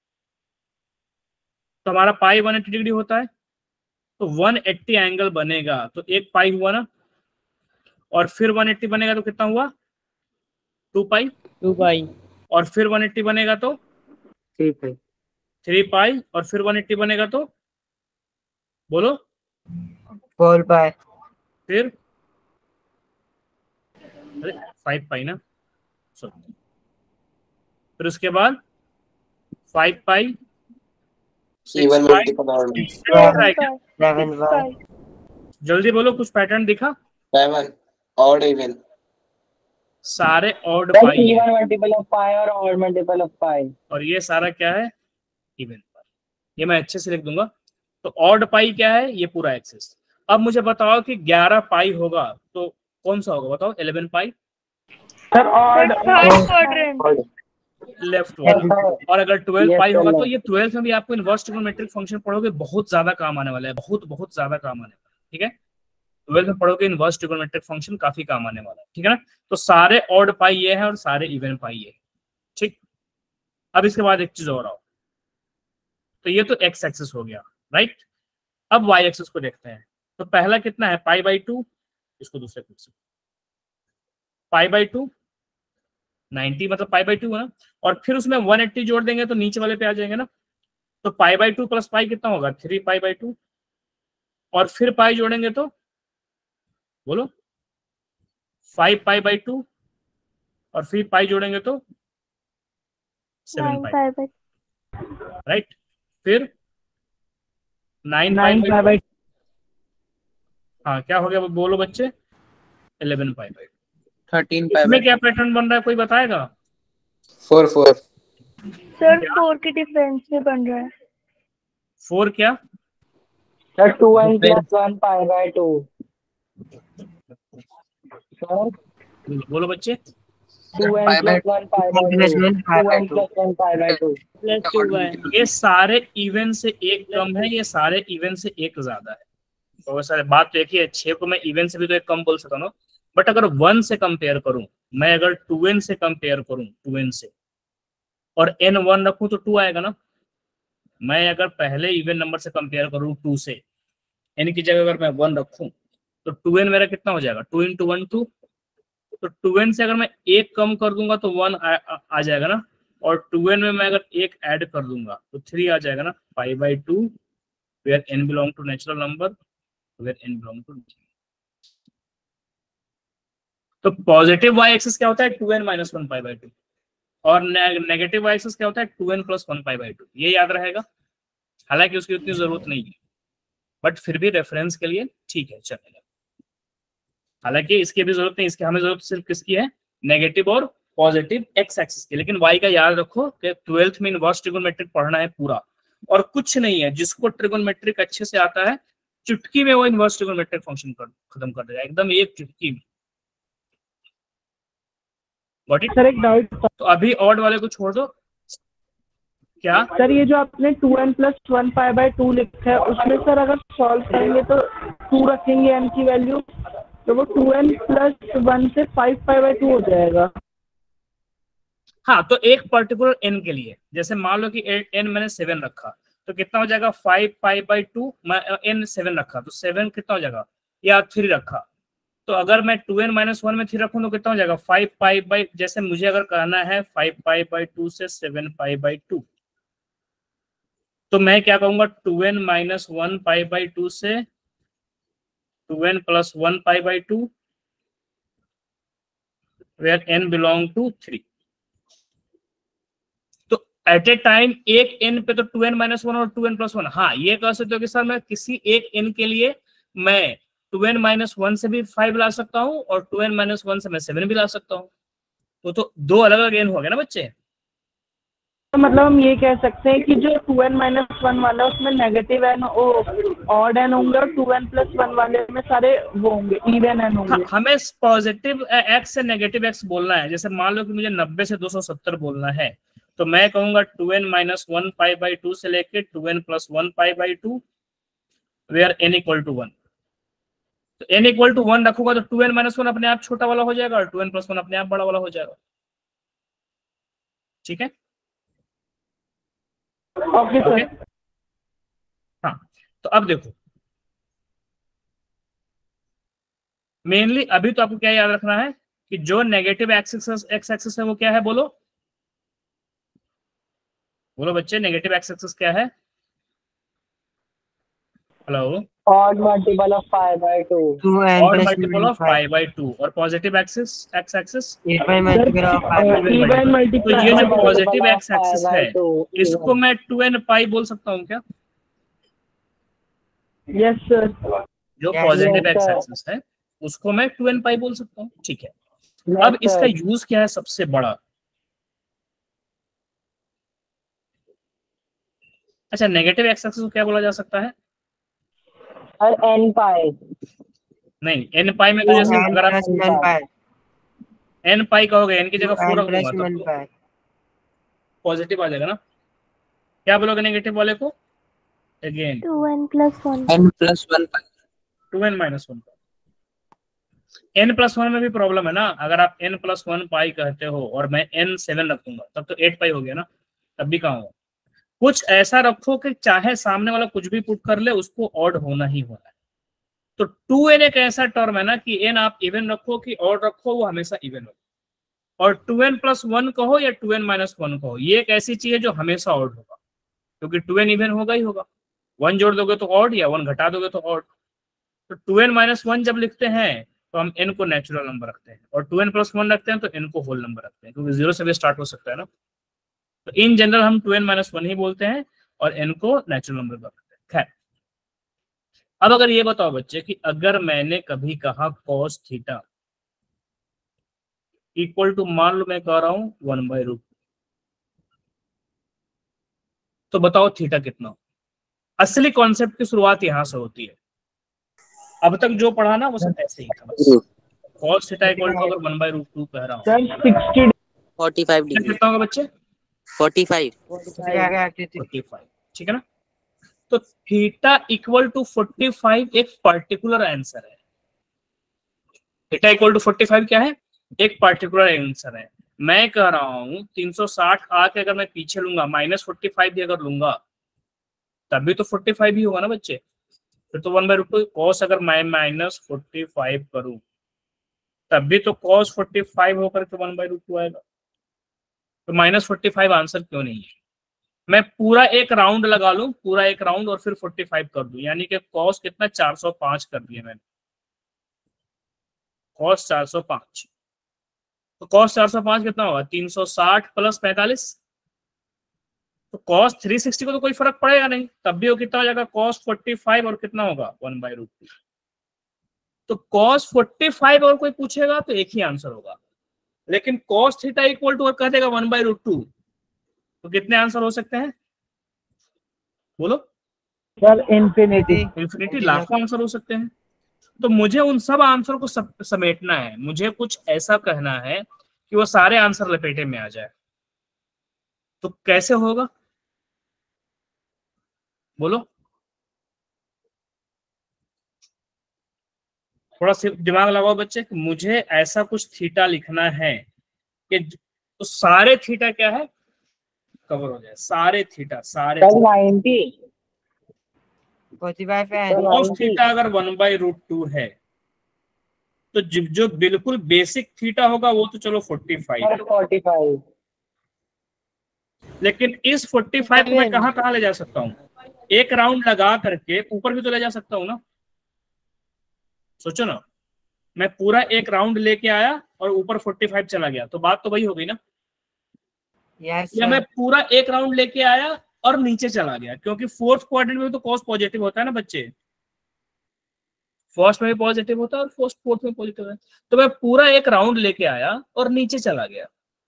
तो हमारा पाई 180 डिग्री होता है, तो 180 एंगल बनेगा, तो एक पाई हुआ ना, और फिर 180 बनेगा तो कितना हुआ 2 पाई, 2 पाई, और फिर 180 बनेगा तो 3 पाई, और फिर 180 बनेगा तो बोलो 4 पाई, फिर 5 पाई ना, फिर उसके बाद 5 पाई, 6 पाई, 7 पाई, जल्दी बोलो कुछ पैटर्न दिखा, 7 ऑड इवन, सारे ऑड पाई है, मल्टीपल ऑफ पाई और ऑड मल्टीपल ऑफ पाई, और ये सारा क्या है इवन पाई, ये मैं अच्छे से लिख दूंगा। तो ऑड पाई क्या है, ये पूरा एक्सिस। अब मुझे बताओ कि 11 पाई होगा तो कौन सा होगा, बताओ 11 पाई सर ऑड लेफ्ट वाला, और अगर 12 पाई होगा तो yes, ये 12 में भी आपको इनवर्स ट्रिगोनोमेट्रिक फंक्शन पढ़ोगे, बहुत ज्यादा काम आने वाला है, बहुत बहुत ज्यादा काम आने वाला है, ठीक है। 12 में पढ़ोगे इनवर्स ट्रिगोनोमेट्रिक फंक्शन काफी काम आने वाला है, ठीक है ना। तो सारे ऑड पाई ये है और सारे इवन पाई ये है, ठीक। अब इसके बाद एक चीज और आओ, तो ये तो एक्स एक्सिस हो गया, राइट। अब वाई एक्सिस को देखते हैं। तो पहला कितना है π/2, इसको दूसरे फिर से π/2 90 मतलब π/2 है ना, और फिर उसमें 180 जोड़ देंगे तो नीचे वाले पे आ जाएंगे ना, तो π/2 प्लस पाई कितना होगा 3π/2, और फिर पाई जोड़ेंगे तो बोलो 5π/2, और फिर पाई जोड़ेंगे तो 7π, 9π/2 राइट, फिर 9π/2, 9π/2 हाँ क्या हो गया बोलो बच्चे 11π/2। 13π/2 इसमें क्या पैटर्न बन रहा है कोई बताएगा? 4 4 सर 4 के डिफरेंस में बन रहा है। 4 क्या? सर 2n plus 1 π/2 सर बोलो बच्चे 2n plus 1 π/2 2n plus 1 π/2 plus 2y. ये सारे इवन से एक कम है, ये सारे इवन से एक ज्यादा है। तो सारे बात तो एक ही है, 6 को मैं इवन से भी तो एक कम बोल सकता हूँ, बट अगर 1 से कंपेयर करूं, मैं अगर 2n से कंपेयर करूं 2n से और n 1 रखूं तो 2 आएगा ना। मैं अगर पहले इवन नंबर से कंपेयर करूं 2 से, n की जगह अगर मैं 1 रखूं तो 2n मेरा कितना हो जाएगा 2 × 1 2, तो 2n से अगर मैं एक कम कर दूंगा तो 1 आ जाएगा ना, और 2n में मैं अगर एक ऐड कर दूंगा तो 3 आ जाएगा ना। π/2 where n belong to natural number where n belong to, तो पॉजिटिव y एक्सिस क्या होता है 2n - 1 π/2, और नेगेटिव y एक्सिस क्या होता है 2n + 1 π/2। ये याद रहेगा, हालांकि उसकी उतनी जरूरत नहीं है, बट फिर भी रेफरेंस के लिए ठीक है चलेगा। हालांकि इसकी भी जरूरत नहीं, इसकी हमें जरूरत सिर्फ किसकी है नेगेटिव और पॉजिटिव x एक्सिस की। लेकिन y का याद रखो कि 12th में इनवर्स ट्रिगोनोमेट्रिक पढ़ना है पूरा, और कुछ नहीं है। जिसको ट्रिगोनोमेट्रिक अच्छे से आता है चुटकी में वो इनवर्स ट्रिगोनोमेट्रिक फंक्शन खत्म कर देगा, एकदम एक चुटकी में। Got it? सर एक डाउट तो अभी ऑड वाले को छोड़ दो। क्या सर, ये जो आपने 2n plus 1 π/2 लिखा है उसमें सर अगर सॉल्व करेंगे तो 2 रखेंगे n की वैल्यू, तो वो 2n plus 1 से 5π/2 हो जाएगा। हाँ, तो एक पर्टिकुलर n के लिए, जैसे मान लो कि n मैंने 7 रखा तो कितना हो जाएगा 5π/2, n 7 रखा तो 7 कितना हो जाएगा, या 3 रखा तो अगर मैं 2n - 1 में 3 रखूं तो कितना हो जाएगा 5π, जैसे मुझे अगर कहना है 5π/2 से 7π/2, तो मैं क्या कहूंगा 2n - 1 π/2 से 2n + 1 π/2 where n belong to 3। तो एट ए टाइम एक n पे तो 2n - 1 और 2n + 1, हाँ ये कह सकते हो कि सर मैं किसी एक n के लिए मैं 2n - 1 से भी 5 ला सकता हूँ और 2n - 1 से मैं 7 भी ला सकता हूँ। तो दो अलग अलग n हो गए ना बच्चे। तो मतलब हम ये कह सकते हैं कि जो 2n - 1 वाला उसमें नेगेटिव n ऑड n होंगे और 2n + 1 वाले में सारे वो होंगे इवन n होंगे। हाँ, हमें पॉजिटिव x से नेगेटिव x बोलना है। जैसे मान लो कि मुझे 90 से 270 बोलना है तो मैं कहूंगा 2n - 1 π/2 से लेके 2n + 1 π/2 वेयर n = 1। तो n = 1 रखूंगा तो 2n - 1 अपने आप छोटा वाला हो जाएगा और 2n + 1 अपने आप बड़ा वाला हो जाएगा। ठीक है, ओके सर। हाँ, तो अब देखो मेनली अभी तो आपको क्या याद रखना है कि जो नेगेटिव एक्सिस x एक्सिस है वो क्या है, बोलो बोलो बच्चे, नेगेटिव x एक्सिस क्या है? Hello, odd multiple of 5/2 2n और plus मल्टीपल ऑफ 5 π/2 और positive axis x axis. even multiple of 5 even तो मल्टीपल ये जो पॉजिटिव x एक्सिस है इसको मैं 2n पाई बोल सकता हूँ क्या? Yes sir. जो Yes, positive yes, x sir. Axis है उसको मैं 2n पाई बोल सकता हूँ। ठीक है, Yes, अब इसका sir. यूज क्या है सबसे बड़ा? अच्छा, नेगेटिव x एक्सिस को क्या बोला जा सकता है? और n पाई नहीं, n पाई में तो जैसे n अगर आप plus 1 pi n पाई कहोगे n की जगह 4 n रख plus दूंगा 1 तो pi पॉजिटिव आ जाएगा ना। क्या बोलोगे नेगेटिव वाले को? Again 2n + 1 n plus 1 pi 2n - 1 n + 1 में भी प्रॉब्लम है ना। अगर आप n + 1 पाई कहते हो और मैं n 7 रखूंगा तब तो 8 पाई हो गया ना, तब भी कहाँ होगा। कुछ ऐसा रखो कि चाहे सामने वाला कुछ भी पुट कर ले उसको ऑड होना ही होना है। तो 2n एक ऐसा टर्म है ना कि n आप इवन रखो कि ऑड रखो, वो हमेशा इवन हो। और 2n प्लस 1 कहो या 2n माइनस 1 कहो, ये एक ऐसी चीज है जो हमेशा ऑड होगा, क्योंकि 2n इवन होगा ही होगा। 1 जोड़ दोगे तो ऑड, या 1 घटा दोगे तो ऑड। तो 2n माइनस 1 जब लिखते हैं तो हम n को नेचुरल नंबर रखते हैं, और 2n प्लस 1 रखते हैं तो n को होल नंबर रखते हैं, क्योंकि 0 से भी स्टार्ट हो सकता है ना। तो इन जनरल हम 2n माइनस 1 ही बोलते हैं और n को नेचुरल नंबर रखते हैं। खैर, अब अगर ये बताओ बच्चे कि अगर मैंने कभी कहा cos थीटा इक्वल टू, मान लो मैं कह रहा हूं 1/√2, तो बताओ थीटा कितना। असली कॉन्सेप्ट की शुरुआत यहां से होती है। अब तक जो पढ़ा ना वो सब ऐसे ही था बस। cos थीटा इक्वल टू अगर 1/√2 कह रहा हूं, सर 60 45 डिग्री कितना होगा बच्चे? 45 45, ठीक है ना। तो थीटा इक्वल टू 45 एक पर्टिकुलर आंसर है। थीटा इक्वल टू 45 क्या है? एक पर्टिकुलर आंसर है। मैं कह रहा हूं 360 आके अगर मैं पीछे लूंगा, -45 भी अगर लूंगा, तब भी तो 45 ही होगा ना बच्चे। फिर तो 1/√2 cos अगर मैं -45 करूं, तब भी तो cos 45 होकर के 1/√2 आएगा। तो -45 आंसर क्यों नहीं है? मैं पूरा एक राउंड लगा लूं, पूरा एक राउंड, और फिर 45 कर दूं, यानी कि cos कितना 405 कर दिया मैंने। cos 405, तो cos 405 कितना होगा? 360 प्लस 45। तो cos 360 को तो कोई फर्क पड़ेगा नहीं, तब भी वो कितना हो जाएगा? cos 45 और कितना होगा? 1/√2। तो cos 45 और कोई पूछेगा तो एक ही आंसर होगा, लेकिन cos थीटा इक्वल टू और कह देगा 1/√2, तो कितने आंसर हो सकते हैं? बोलो। Sir infinity. इन्फिनिटी, लाखों आंसर हो सकते हैं। तो मुझे उन सब आंसर को समेटना है, मुझे कुछ ऐसा कहना है कि वो सारे आंसर लपेटे में आ जाए। तो कैसे होगा? बोलो, थोड़ा सा दिमाग लगाओ बच्चे कि मुझे ऐसा कुछ थीटा लिखना है कि तो सारे थीटा क्या है? कवर हो जाए, सारे थीटा, सारे 90 45 है cos थीटा अगर 1/√2 है, तो जो बिल्कुल बेसिक थीटा होगा वो तो चलो 45 है, 45 लेकिन इस 45 को मैं कहाँ ले जा सकता हूँ? एक राउंड लगा करके ऊपर भी तो ले जा सकता हूँ ना। सोचो ना, मैं पूरा एक राउंड लेके आया और ऊपर 45 चला गया, तो बात तो वही हो गई ना। यस या मैं पूरा एक राउंड लेके आया और नीचे चला गया, क्योंकि फोर्थ क्वाड्रेंट में तो cos पॉजिटिव होता है ना बच्चे। फर्स्ट में भी पॉजिटिव होता है और फोर्थ में पॉजिटिव है। तो मैं पूरा एक राउंड लेके आया और नीचे चला गया,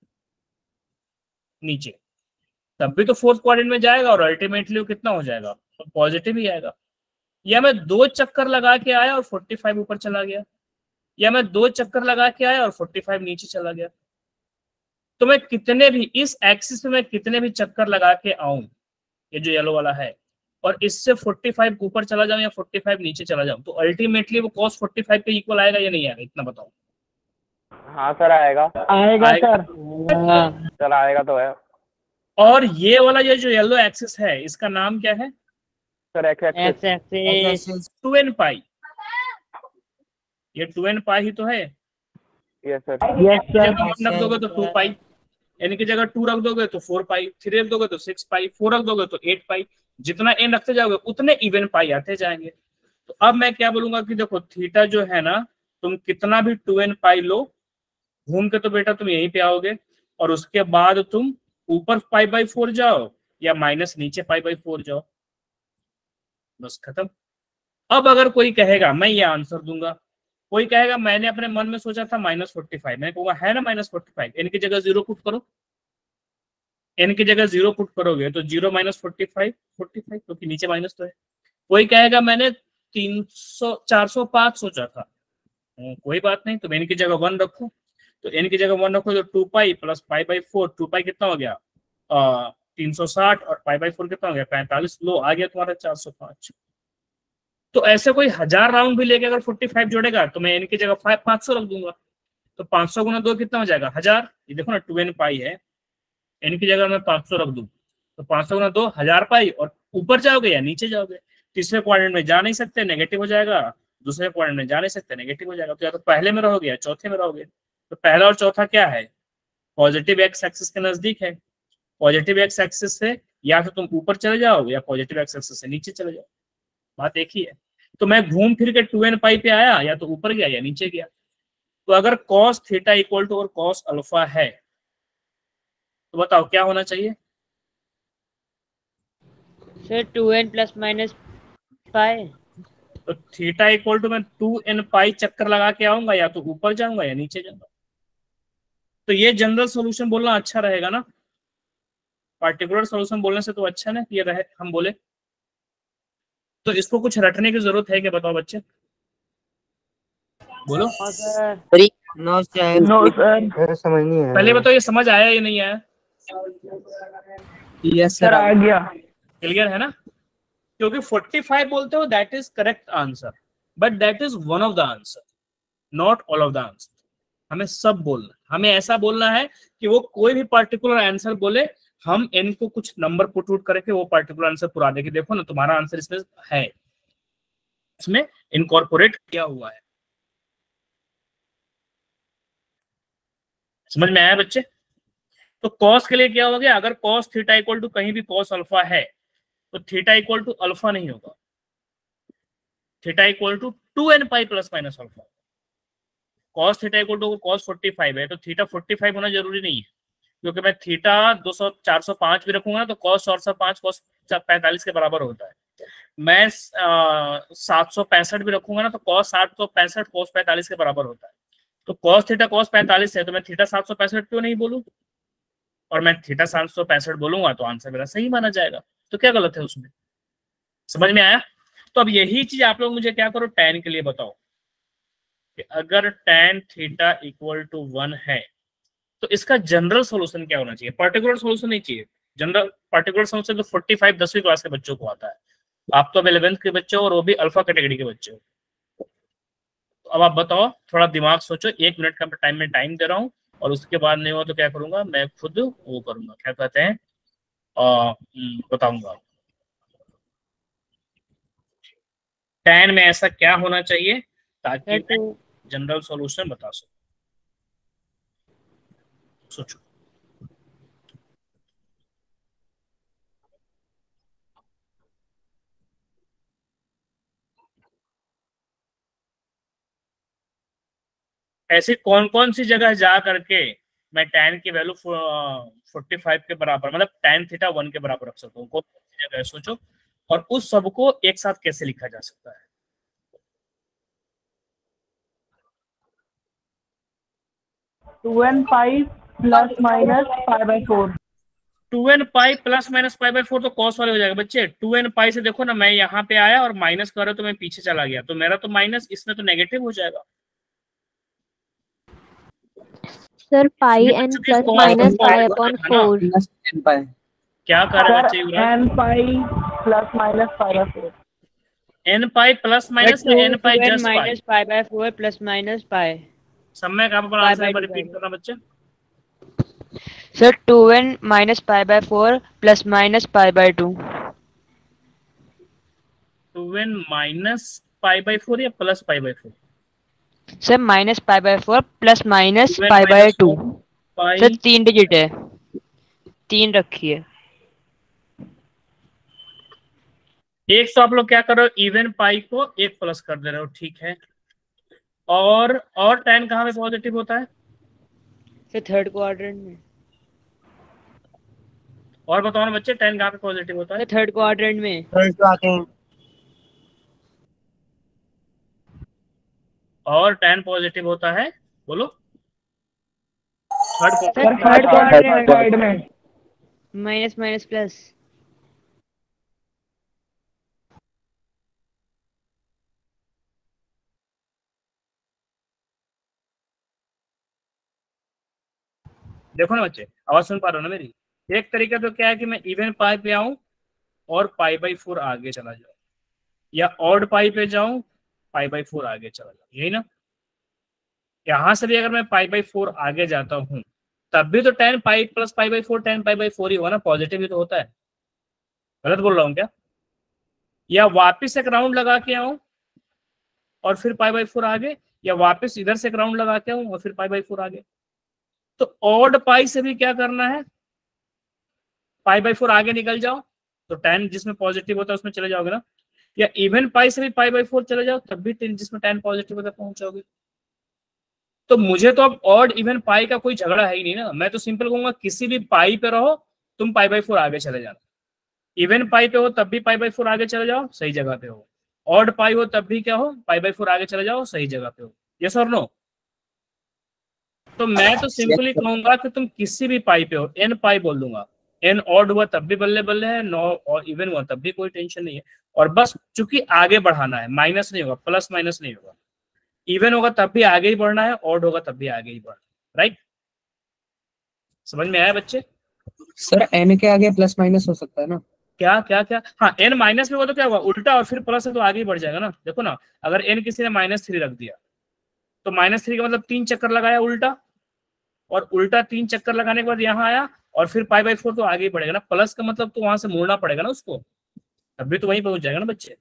नीचे, तब भी तो फोर्थ क्वाड्रेंट में जाएगा और अल्टीमेटली वो कितना हो जाएगा? तो पॉजिटिव ही आएगा। या मैं 2 चक्कर लगा के आया और 45 ऊपर चला गया, या मैं 2 चक्कर लगा के आया और 45 नीचे चला गया। तो मैं कितने भी इस एक्सिस पे मैं कितने भी चक्कर लगा के आऊं, ये जो येलो वाला है, और इससे 45 ऊपर चला जाऊं या 45 नीचे चला जाऊं, तो अल्टीमेटली वो cos 45 के इक्वल आएगा या नहीं आएगा? इतना बताओ। हाँ सर, आएगा आएगा आएगा। सर। सर, आएगा तो है और ये वाला ये जो येलो एक्सिस है, इसका नाम क्या है? सर। X 2n pi. ये 2n पाई ही तो है। Yes sir. Yes sir. जगह 1 रख दोगे तो 2 पाई, n की जगह 2 रख दोगे तो 4 पाई, 3 रख दोगे तो 6 पाई, 4 रख दोगे तो 8 पाई। जितना n रखते जाओगे उतने इवन पाई आते जाएंगे। तो अब मैं क्या बोलूंगा कि देखो थीटा जो है ना, तुम कितना भी 2n पाई लो, घूम के तो बेटा तुम यहीं पे आओगे, और उसके बाद तुम ऊपर π/4 जाओ या माइनस नीचे π/4 जाओ, बस खत्म। अब अगर कोई कहेगा मैं ये आंसर दूंगा, कोई कहेगा मैंने अपने मन में सोचा था -45, मैं कहूंगा है ना -45, n की जगह 0 पुट करो। n की जगह 0 पुट करोगे तो 0 - 45 45, क्योंकि नीचे माइनस तो है। कोई कहेगा मैंने 300 405 सोचा था, कोई बात नहीं, तो n की जगह 1 रखो। तो n की जगह 1 रखो तो 2 पाई प्लस π/4, 2 पाई कितना हो गया? 360, और π/4 कितना हो गया? 45। लो आ गया तुम्हारा 405। तो ऐसे कोई 1000 राउंड भी लेके अगर 45 जोड़ेगा तो मैं n की जगह 500 रख दूंगा। तो 500 गुना 2 कितना हो जाएगा? 1000। ये देखो ना 2n पाई है, n की जगह मैं 500 रख दूं तो 500 गुना 2 1000 पाई, और ऊपर जाओगे या नीचे जाओगे? तीसरे क्वाड्रेंट में जा नहीं सकते, नेगेटिव हो जाएगा, दूसरे पॉइंट में जा नहीं सकते, नेगेटिव हो जाएगा। तो या तो पहले में रहोगे या चौथे में रहोगे। तो पहला और चौथा क्या है, पॉजिटिव एक्स एक्सिस के नजदीक है। पॉजिटिव एक्स एक्सिस से या तो तुम ऊपर चले जाओ या पॉजिटिव एक्स एक्सिस से नीचे चले जाओ, बात एक ही है। तो मैं घूम फिर के 2n पाई पे आया, या तो ऊपर गया या नीचे गया। तो अगर cos थीटा इक्वल टू और cos अल्फा है तो बताओ क्या होना चाहिए। Sir 2n plus minus pi. तो थीटा इक्वल टू मैं 2n पाई चक्कर लगा के आऊंगा, या तो ऊपर जाऊंगा या नीचे जाऊंगा। तो ये जनरल सॉल्यूशन बोलना अच्छा रहेगा ना, पार्टिकुलर सॉल्यूशन बोलने से तो अच्छा ना ये रहे हम बोले। तो इसको कुछ रटने की जरूरत है क्या, बताओ बच्चे, बोलो। No sir. No sir. समझ नहीं है। पहले बताओ ये समझ आया या नहीं आया। यस सर आ गया। क्लियर है ना, क्योंकि 45 बोलते हो that is correct answer, but that is one of the answer, not all of the answer. हमें सब बोलना, हमें ऐसा बोलना है कि वो कोई भी पर्टिकुलर आंसर बोले, हम n को कुछ नंबर पुट आउट करके वो पर्टिकुलर आंसर पूरा दे के देखो ना तुम्हारा आंसर इसमें है, इसमें इनकॉर्पोरेट किया हुआ है। समझ में आया बच्चे। तो cos के लिए क्या हो गया, अगर cos थीटा इक्वल टू कहीं भी cos अल्फा है तो थीटा इक्वल टू अल्फा नहीं होगा, theta equal to 2n pi plus minus alpha. cos theta equal to cos 45 है तो थीटा 45 होना जरूरी नहीं है, क्योंकि मैं थीटा 200 405 भी रखूंगा ना तो cos 405 cos 45 के बराबर होता है। मैं 765 भी रखूंगा ना तो cos 765 cos 45 के बराबर होता है। तो cos थीटा cos 45 है तो मैं थीटा 765 क्यों नहीं बोलूं, और मैं थीटा 765 बोलूंगा तो आंसर मेरा सही माना जाएगा। तो क्या गलत है उसमें, समझ में आया। तो अब यही चीज आप लोग मुझे क्या करो, tan के लिए बताओ कि अगर tan थीटा इक्वल टू 1 है तो इसका जनरल सॉल्यूशन क्या होना चाहिए, पर्टिकुलर सॉल्यूशन नहीं चाहिए, जनरल। पर्टिकुलर सॉल्यूशन तो 45 10वीं क्लास के बच्चों को आता है, आप तो अब 11th के बच्चे हो और वो भी अल्फा कैटेगरी के बच्चे हो। तो अब आप बताओ, थोड़ा दिमाग सोचो, 1 मिनट का टाइम में टाइम दे रहा हूँ, और उसके बाद नहीं हुआ तो क्या करूंगा, मैं खुद वो करूंगा, क्या कहते हैं बताऊंगा tan में ऐसा क्या होना चाहिए ताकि मैं जनरल सॉल्यूशन बता सकूं। सोचो। ऐसी कौन कौन सी जगह जा करके मैं tan की वैल्यू 45 के बराबर, मतलब tan थीटा 1 के बराबर रख सकता हूँ, कौन कौन सी जगह है सोचो, और उस सबको एक साथ कैसे लिखा जा सकता है। 2n pi plus minus pi by 4। 2n pi plus minus pi by 4 तो कॉस वाले हो जाएगा बच्चे। 2n पाई से देखो ना, मैं यहाँ पे आया और माइनस कर रहा तो मैं पीछे चला गया, तो मेरा तो माइनस, इसमें तो नेगेटिव हो जाएगा। Sir pi N plus minus pi upon 4। क्या कर रहे बच्चे Yuvraj, n pi plus minus pi by 4। n pi plus minus या n pi just pi, minus pi by 4 plus minus pi. सब में कहाँ पर आंसर रिपीट करना बच्चे। Sir 2n minus pi by 4 plus minus pi by 2। 2n minus pi by 4 या plus pi by 4। Sir minus pi by 4 plus minus pi by 2। Sir 3 digit है, 3 रखिए। एक तो आप लोग क्या कर रहे हो, इवन पाई को 1 प्लस कर दे रहे हो, ठीक है। और tan कहाँ पे पॉजिटिव होता है, सर थर्ड क्वाड्रेंट में। और बताओ ना बच्चे, tan कहाँ पे पॉजिटिव होता है, थर्ड क्वाड्रेंट में। और tan पॉजिटिव होता है, बोलो। थर्ड क्वाड्रेंट में माइनस माइनस प्लस। देखो ना बच्चे, आवाज सुन पा रहे हो ना मेरी। एक तरीका तो क्या है कि मैं इवन पाई पे आऊं और पाई बाई 4 आगे चला जाऊं, या ऑड पाई पे जाऊं पाई बाई 4 आगे चला जाऊं, यही ना। यहां से भी अगर मैं पाई बाई 4 आगे जाता हूं तब भी तो tan pi plus pi by 4 tan pi by 4 ही होगा ना, पॉजिटिव ही तो होता है। गलत बोल रहा हूं क्या, या वापिस एक राउंड लगा के आऊं और फिर पाई बाई 4 आगे, या वापस इधर से एक राउंड लगा के आऊं और फिर पाई बाई 4 आगे। तो ऑड पाई से भी क्या करना है, पाई बाई 4 आगे निकल जाओ, तो 10 जिसमें पॉजिटिव होता है उसमें चले जाओगे ना, या इवन पाई से भी पाई बाई 4 चले जाओ, तब भी 10 जिसमें 10 पॉजिटिव होता है पहुंच जाओगे। तो मुझे तो अब ऑड इवन पाई का कोई झगड़ा है ही नहीं ना, मैं तो सिंपल कहूंगा किसी भी पाई पे रहो तुम पाई बाई 4 आगे चले जाना, इवन पाई पे हो तब भी पाई बाई 4 आगे चले जाओ, सही जगह पे हो, ऑड पाई हो तब भी क्या हो, पाई बाई 4 आगे चले जाओ, सही जगह पे हो। यस और नो? तो मैं तो सिंपली कहूंगा कि तुम किसी भी पाई पे हो, एन पाई बोल दूंगा, एन ऑड हुआ तब भी बल्ले बल्ले है, नो और इवन हुआ तब भी कोई टेंशन नहीं है। और बस चूंकि आगे बढ़ाना है, माइनस नहीं होगा, प्लस माइनस नहीं होगा, इवन होगा तब भी आगे ही बढ़ना है, ऑड होगा तब भी आगे ही बढ़ना है। राइट? समझ में आया बच्चे? सर एन के आगे प्लस माइनस हो सकता है ना? क्या क्या क्या? हाँ, एन माइनस में हुआ तो क्या हुआ, उल्टा, और फिर प्लस है तो आगे ही बढ़ जाएगा ना। देखो ना, अगर एन किसी ने -3 रख दिया तो -3 का मतलब 3 चक्कर लगाया उल्टा, और उल्टा 3 चक्कर लगाने के बाद यहाँ आया और फिर पाई बाई 4 तो आगे ही बढ़ेगा ना, प्लस का मतलब तो वहां से मुड़ना पड़ेगा ना उसको, तब भी तो वहीं पहुंच जाएगा ना बच्चे।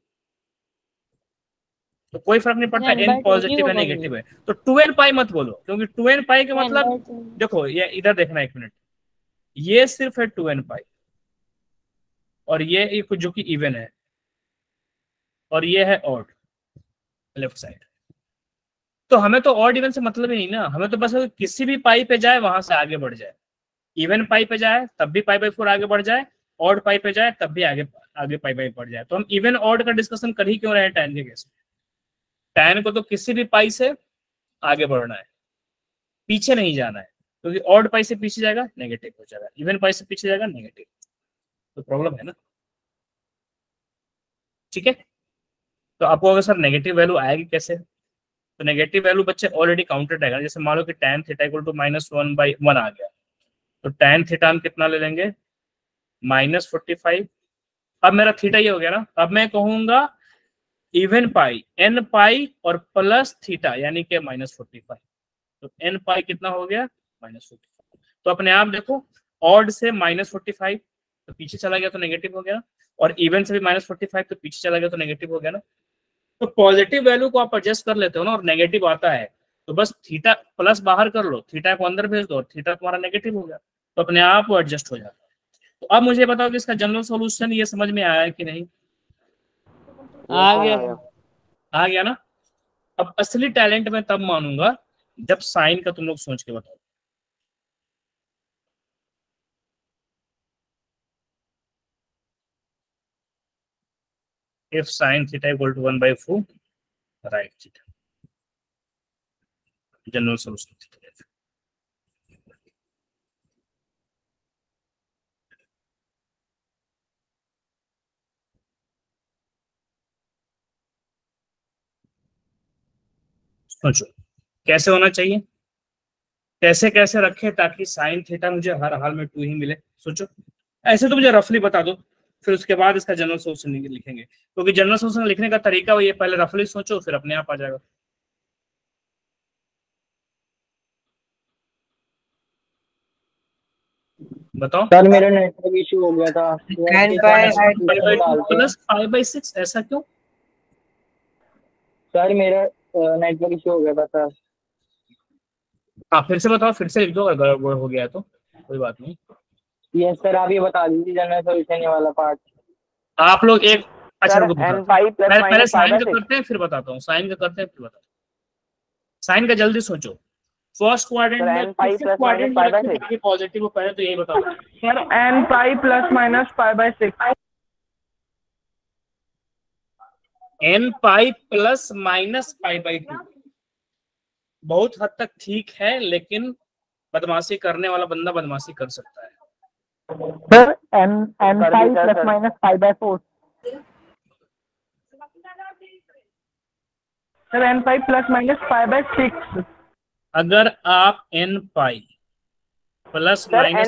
तो कोई फर्क नहीं पड़ता एन पॉजिटिव है नेगेटिव है। तो 2n पाई मत बोलो, क्योंकि 2n पाई का मतलब, देखो ये इधर देखना 1 मिनट, ये सिर्फ है 2n पाई, और ये एक जो कि इवन है, और ये है ऑड लेफ्ट साइड। तो हमें तो ऑड इवन से मतलब ही नहीं ना, हमें तो बस किसी भी पाई पे जाए वहां से आगे बढ़ जाए, इवन पाई पे जाए तब भी पाई बाई 4 आगे बढ़ जाए, ऑड पाई पे जाए तब भी आगे आगे पाई बाई बढ़ जाए। तो हम इवन ऑड का डिस्कशन कर ही क्यों रहे हैं tan के केस में? tan को तो किसी भी पाई से आगे बढ़ना है, पीछे नहीं जाना है, क्योंकि ऑड पाई से पीछे जाएगा नेगेटिव हो जाएगा, इवन पाई से पीछे जाएगा नेगेटिव, तो प्रॉब्लम है ना। ठीक है? तो आपको अगर सर नेगेटिव वैल्यू आएगी कैसे, तो नेगेटिव वैल्यू बच्चे ऑलरेडी काउंटेड रहेगा। जैसे मान लो कि tan थीटा इक्वल टू -1/1 आ गया, तो tan थीटा हम कितना ले लेंगे, -45। अब मेरा थीटा ये हो गया ना, अब मैं कहूंगा इवन पाई n पाई और प्लस थीटा यानी कि -45, तो n पाई कितना हो गया, -45। तो अपने आप देखो, ऑड से -45 तो पीछे चला गया तो नेगेटिव हो गया, और इवन से भी -45 तो पीछे चला गया तो नेगेटिव हो गया ना। तो पॉजिटिव वैल्यू को आप एडजस्ट कर लेते हो ना, और नेगेटिव आता है तो बस थीटा प्लस बाहर कर लो, थीटा को अंदर भेज दो, और थीटा तुम्हारा नेगेटिव हो गया, तो अपने आप वो एडजस्ट हो जाता है। तो अब मुझे बताओ कि इसका जनरल सॉल्यूशन ये समझ में आया है कि नहीं? आ गया। आ गया ना। अब असली टैलेंट मैं तब मानूंगा जब साइन का तुम लोग सोच के बताओ। if sin theta equal to 1/4, right theta, general solution. सोचो कैसे होना चाहिए, कैसे कैसे रखे ताकि साइन थीटा मुझे हर हाल में 2 ही मिले। सोचो ऐसे तो मुझे रफली बता दो, फिर उसके बाद इसका जनरल सॉल्यूशन लिखेंगे, क्योंकि जनरल सॉल्यूशन लिखने का तरीका वही है, पहले रफली सोचो फिर अपने आप आ जाएगा। बताओ। सर मेरा नेटवर्क इशू हो गया था प्लस 5/6 ऐसा क्यों? सर मेरा नेटवर्क इशू हो गया था सर। हाँ फिर से बताओ, फिर से लिख दो, अगर गड़बड़ हो गया तो कोई बात नहीं। यस सर, आप ये बता दीजिए जनरल सॉल्यूशन वाला पार्ट। आप लोग एक अच्छा रुको, पहले साइन का -5 करते हैं फिर बताता हूँ, साइन का करते हैं फिर बताता हूँ। साइन का जल्दी सोचो, फर्स्ट क्वाड्रेंट में पॉजिटिव हो, पहले तो यही बताओ sir n pi ±π/6, n pi ±π/2 बहुत हद तक ठीक है, लेकिन बदमाशी करने वाला बंदा बदमाशी कर सकता है। Sir n pi ±π/4, sir n pi ±π/6, अगर आप n पाई प्लस माइनस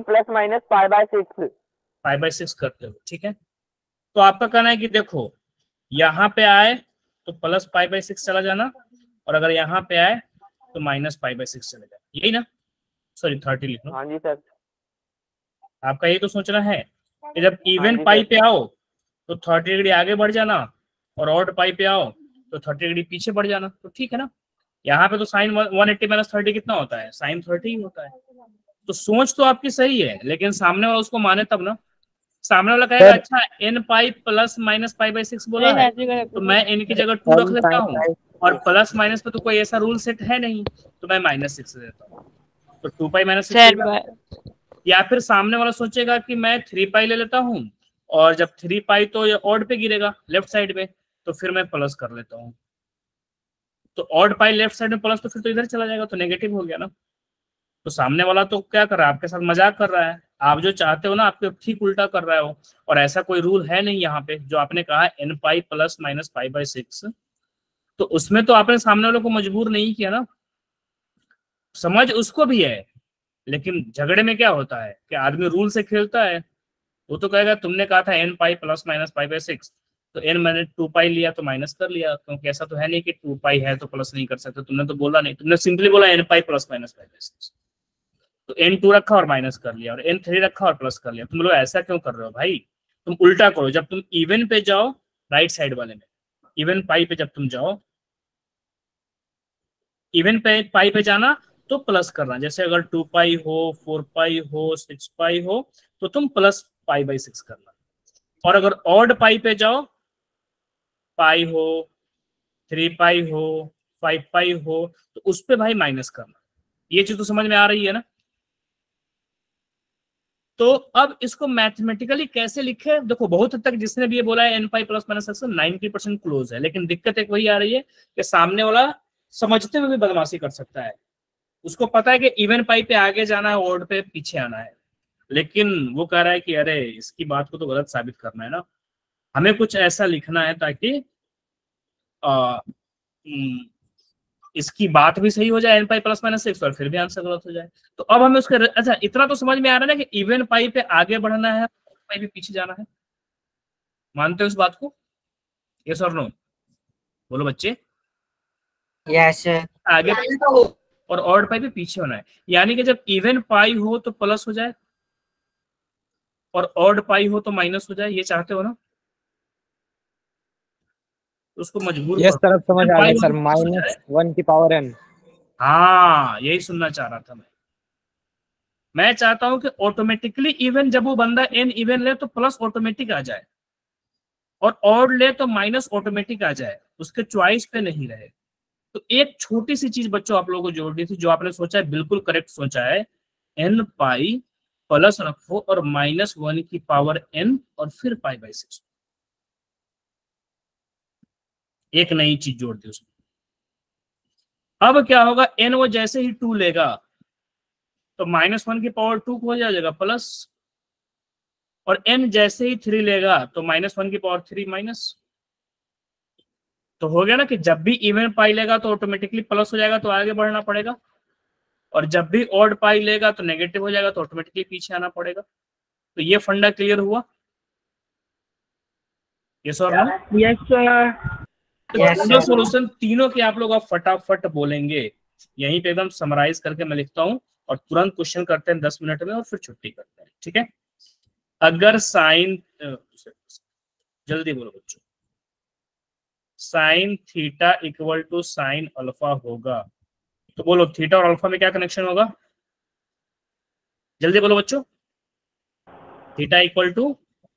π/6 करते हो, ठीक है, तो आपका कहना है कि देखो यहाँ पे आए तो प्लस π/6 चला जाना, और अगर यहाँ पे आए तो -π/6 चला जाना, यही ना? सॉरी 30 लिख लो। हाँ जी सर। आपका ये तो सोचना है कि जब इवन पाई पे आओ तो 30 डिग्री आगे बढ़ जाना, और ऑड पाई पे आओ तो 30 डिग्री पीछे बढ़ जाना, तो ठीक है ना। यहाँ पे तो साइन 180 माइनस 30 कितना होता है, साइन 30 ही होता है। तो सोच तो आपकी सही है, लेकिन सामने वाला उसको माने तब ना। सामने वाला कहेगा अच्छा n pi plus minus pi by 6 बोला है, तो मैं n की जगह 2 रख लेता हूँ, और प्लस माइनस पे तो कोई ऐसा रूल सेट है नहीं, तो मैं -6 देता हूँ, तो 2 पाई माइनस 6। या फिर सामने वाला सोचेगा कि मैं 3 पाई ले लेता हूँ, और जब 3 पाई तो ये ऑड पे गिरेगा लेफ्ट साइड में, तो फिर मैं प्लस कर लेता हूँ। तो ऑड पाई लेफ्ट साइड में प्लस, तो फिर तो इधर चला जाएगा, तो नेगेटिव हो गया ना। तो सामने वाला तो क्या कर रहा है, आपके साथ मजाक कर रहा है। आप जो चाहते हो ना, आपके ठीक उल्टा कर रहे हो, और ऐसा कोई रूल है नहीं यहाँ पे। जो आपने कहा n pi plus minus pi by 6, तो उसमें तो आपने सामने वाले को मजबूर नहीं किया ना, समझ उसको भी है। लेकिन झगड़े में क्या होता है कि आदमी रूल से खेलता है। वो तो कहेगा तुमने कहा था n pi plus minus pi by 6, तो n मैंने 2 पाई लिया तो माइनस कर लिया, क्योंकि ऐसा तो है नहीं कि 2 पाई है तो प्लस नहीं कर सकते। तुमने तो बोला नहीं, तुमने सिंपली बोला n pi plus minus pi by 6, तो n2 रखा और माइनस कर लिया, और n3 रखा और प्लस कर लिया। तुम लोग ऐसा क्यों कर रहे हो भाई, तुम उल्टा करो। जब तुम इवन पे जाओ, राइट साइड वाले में इवन पाई पे जब तुम जाओ, इवन पे पाई पे जाना तो प्लस करना। जैसे अगर 2 पाई हो, 4 पाई हो, 6 पाई हो, तो तुम प्लस पाई बाई 6 करना। और अगर ऑड पाई पे जाओ, पाई हो, 3 पाई हो, 5 पाई हो, तो उस पे भाई माइनस करना। ये चीज तो समझ में आ रही है ना। तो अब इसको मैथमेटिकली कैसे लिखे, देखो बहुत हद तक जिसने भी ये बोला है n pi plus minus 90% close है, लेकिन दिक्कत एक वही आ रही है कि सामने वाला समझते हुए भी बदमाशी कर सकता है। उसको पता है कि इवन पाई पे आगे जाना है, ऑड पे पीछे आना है, लेकिन वो कह रहा है कि अरे इसकी बात को तो गलत साबित करना है ना, हमें कुछ ऐसा लिखना है ताकि इसकी बात भी सही हो जाए n पाई प्लस माइनस 6, और फिर भी आंसर गलत हो जाए। तो अब हमें उसके, अच्छा इतना तो समझ में आ रहा है ना कि इवन पाई पे आगे बढ़ना है, पाई पे पीछे जाना है। मानते हो इस बात को, यस और नो, बोलो बच्चे। यस आगे और ऑड पाई पे पीछे होना है, यानी कि जब इवन पाई हो तो प्लस हो जाए, और ऑड पाई हो तो माइनस हो जाए, ये चाहते हो ना। तो उसको मजबूर यस करो। सर, अब समझ आ गया सर, -1 की पावर n। हाँ यही सुनना चाह रहा था मैं चाहता हूं कि ऑटोमेटिकली इवन, जब वो बंदा n इवन ले तो प्लस ऑटोमेटिक आ जाए, और ऑड ले तो माइनस ऑटोमेटिक आ जाए, उसके चॉइस पे नहीं रहे। तो एक छोटी सी चीज बच्चों आप लोगों को जोड़नी थी, जो आपने सोचा है बिल्कुल करेक्ट सोचा है। n पाई प्लस रखो और -1 की पावर n, और फिर पाई बाई 6, एक नई चीज जोड़ दी उसमें। अब क्या होगा, n वो जैसे ही 2 लेगा तो -1 की पावर 2 को हो जाएगा प्लस, और n जैसे ही 3 लेगा तो -1 की पावर 3 माइनस। तो हो गया ना कि जब भी इवन पाई लेगा तो ऑटोमेटिकली प्लस हो जाएगा, तो आगे बढ़ना पड़ेगा, और जब भी ऑड पाई लेगा तो नेगेटिव हो जाएगा, तो ऑटोमेटिकली पीछे आना पड़ेगा। तो ये फंडा क्लियर हुआ, यस और नो। Yes sir. तो सॉल्यूशन तीनों के आप लोग अब फटाफट बोलेंगे, यहीं पे एकदम समराइज करके मैं लिखता हूं, और तुरंत क्वेश्चन करते हैं 10 मिनट में, और फिर छुट्टी करते हैं, ठीक है। अगर साइन, जल्दी बोलो बच्चों, sine theta equal to sine alpha होगा, तो बोलो थीटा और अल्फा में क्या कनेक्शन होगा, जल्दी बोलो बच्चों। थीटा इक्वल टू,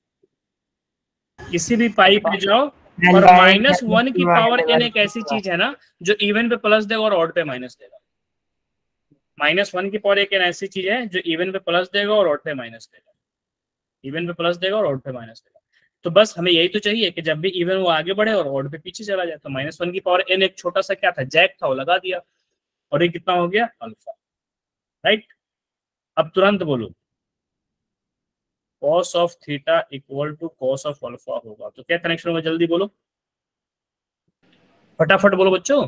किसी भी पाई पे जाओ, और -1 की पावर n एक ऐसी चीज है ना जो इवन पे प्लस देगा और ऑड पे माइनस देगा। -1 की पावर एक n ऐसी चीज है जो इवन पे प्लस देगा और ऑड पे माइनस देगा, इवन पे प्लस देगा और ऑड पे माइनस देगा। तो बस हमें यही तो चाहिए कि जब भी इवन वो आगे बढ़े और ऑड पे पीछे चला जाए। तो -1 की पावर n एक छोटा सा क्या था, जैक था, वो लगा दिया, और ये कितना हो गया, अल्फा, राइट। अब तुरंत बोलो cos of theta equal to cos of alpha होगा, तो क्या कनेक्शन होगा, जल्दी बोलो, फटाफट बोलो बच्चों।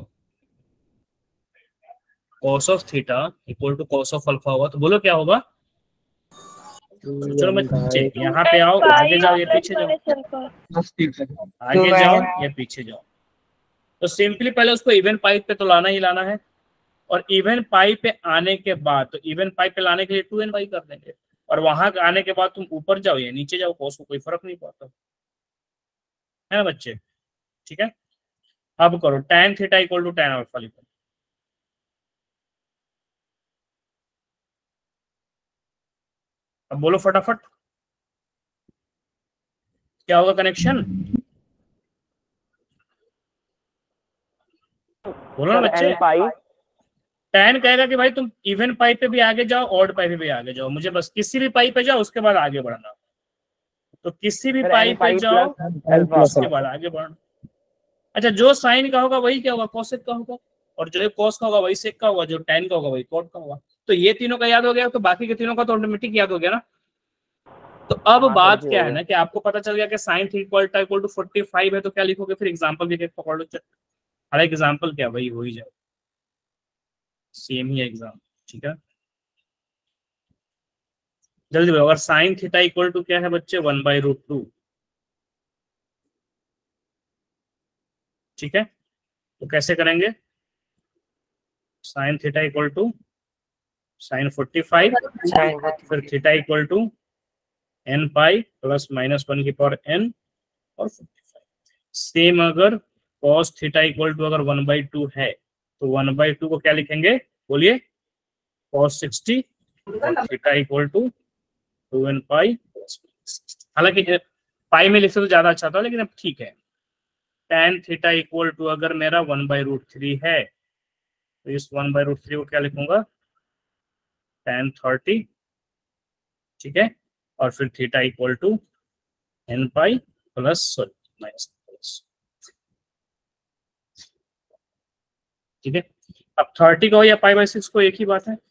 cos of theta equal to cos of alpha होगा, तो बोलो क्या होगा। चलो बच्चे यहाँ पे आओ, आगे जाओ या पीछे जाओ, आगे जाओ या पीछे जाओ। तो सिंपली पहले उसको इवन पाइप पे तो लाना ही लाना है, और इवन पाइप पे आने के बाद, तो इवन पाइप पे लाने के लिए 2n पाई कर देंगे, और वहां आने के बाद तुम ऊपर जाओ या नीचे जाओ, cos को कोई फर्क नहीं पड़ता है ना बच्चे, ठीक है। अब करो tan theta equal to tan alpha लिखो। अब बोलो फटाफट क्या होगा कनेक्शन, बोलो ना सर बच्चे। एन पाई। tan कहेगा कि भाई तुम इवन पाई पे भी आगे जाओ, ऑड पाई पे भी आगे जाओ, मुझे बस किसी भी पाई पे जाओ उसके बाद आगे बढ़ना। तो किसी भी सर पाई एन पे पाई जाओ प्लस अल्फा। उसके बाद आगे बढ़ना। अच्छा, जो साइन का होगा वही क्या होगा, कोसेक का होगा, और जो कॉस का होगा वही सेक का होगा, जो tan का होगा वही कॉट का होगा। तो ये तीनों का याद हो गया तो बाकी के तीनों का तो ऑटोमेटिक याद हो गया ना। तो अब हाँ सर बात जी हो क्या है गया। ना कि आपको पता चल गया कि साइन थीटा इक्वल टू 45 है, तो क्या लिखोगे फिर, एग्जांपल भी पकड़ लो। हर एक एग्जांपल क्या वही हो ही जाए, सेम ही एग्जाम, ठीक है। जल्दी बताओ, अगर साइन थीटा इक्वल टू क्या है बच्चे, 1/√2, ठीक है। तो कैसे करेंगे, sine theta equal to sine 45, फिर theta equal to n pi plus minus 1 की पावर n और 45। सेम अगर cos थीटा इक्वल टू अगर 1/2 है तो 1/2 को क्या लिखेंगे, बोलिए, cos 60, और theta equal to 2n pi plus. हालांकि पाई में लिखते तो ज्यादा अच्छा था, लेकिन अब ठीक है। tan थीटा इक्वल टू अगर मेरा 1/√3 है तो इस 1/√3 को क्या लिखूंगा, tan 30, ठीक है। और फिर theta equal to n pi plus sorry minus plus, ठीक है। अब 30 को या पाई/6 को एक ही बात है,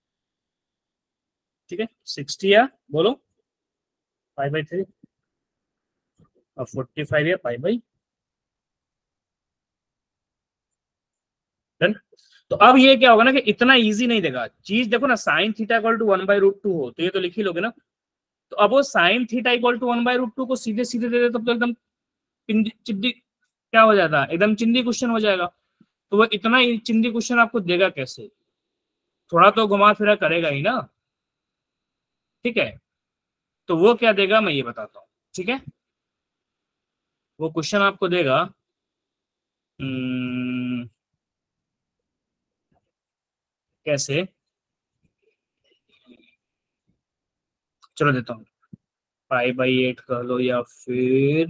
ठीक है। 60 या बोलो पाई/3, और 45 या पाई/, डन। तो अब ये क्या होगा ना कि इतना इजी नहीं देगा चीज, देखो ना, साइन थीटा इक्वल टू 1/√2 हो तो ये तो लिख ही लोगे ना। तो अब वो साइन थीटा इक्वल टू 1/√2 को सीधे सीधे दे दे तब तो एकदम चिद्दी क्या हो जाता है, एकदम चिंदी क्वेश्चन हो जाएगा। तो वो इतना चिंदी क्वेश्चन आपको देगा कैसे, थोड़ा तो घुमा फिरा करेगा ही ना, ठीक है। तो वो क्या देगा मैं ये बताता हूँ, ठीक है। वो क्वेश्चन आपको देगा, कैसे, चलो देता हूँ, पाई/8 कह लो या फिर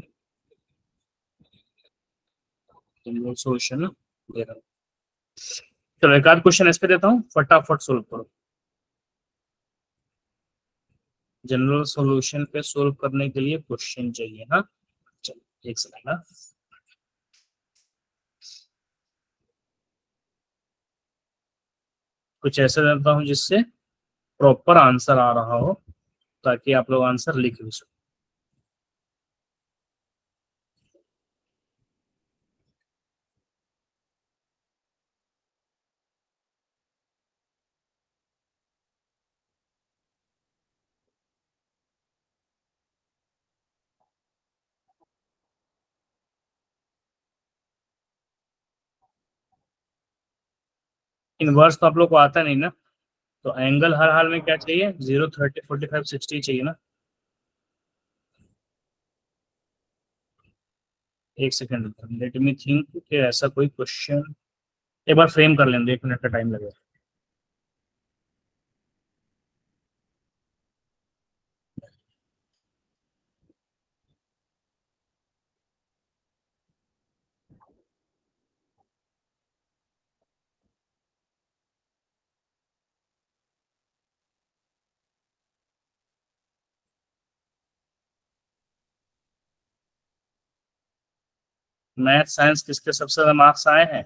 सोल्यूशन दे रहा हूँ। चलो एक आध क्वेश्चन इस पे देता हूँ, फटाफट सोल्व करो। जनरल सॉल्यूशन पे सोल्व करने के लिए क्वेश्चन चाहिए ना, चलो एक सेकंड ना। कुछ ऐसा देता हूँ जिससे प्रॉपर आंसर आ रहा हो, ताकि आप लोग आंसर लिख भी सको। इनवर्स तो आप लोग को आता नहीं ना, तो एंगल हर हाल में क्या चाहिए, 0, 30, 45, 60 चाहिए ना। एक सेकंड, लेट मी थिंक कि ऐसा कोई क्वेश्चन एक बार फ्रेम कर लेंगे, 1 मिनट का टाइम लगेगा। मैथ साइंस किसके सबसे ज्यादा मार्क्स आए हैं,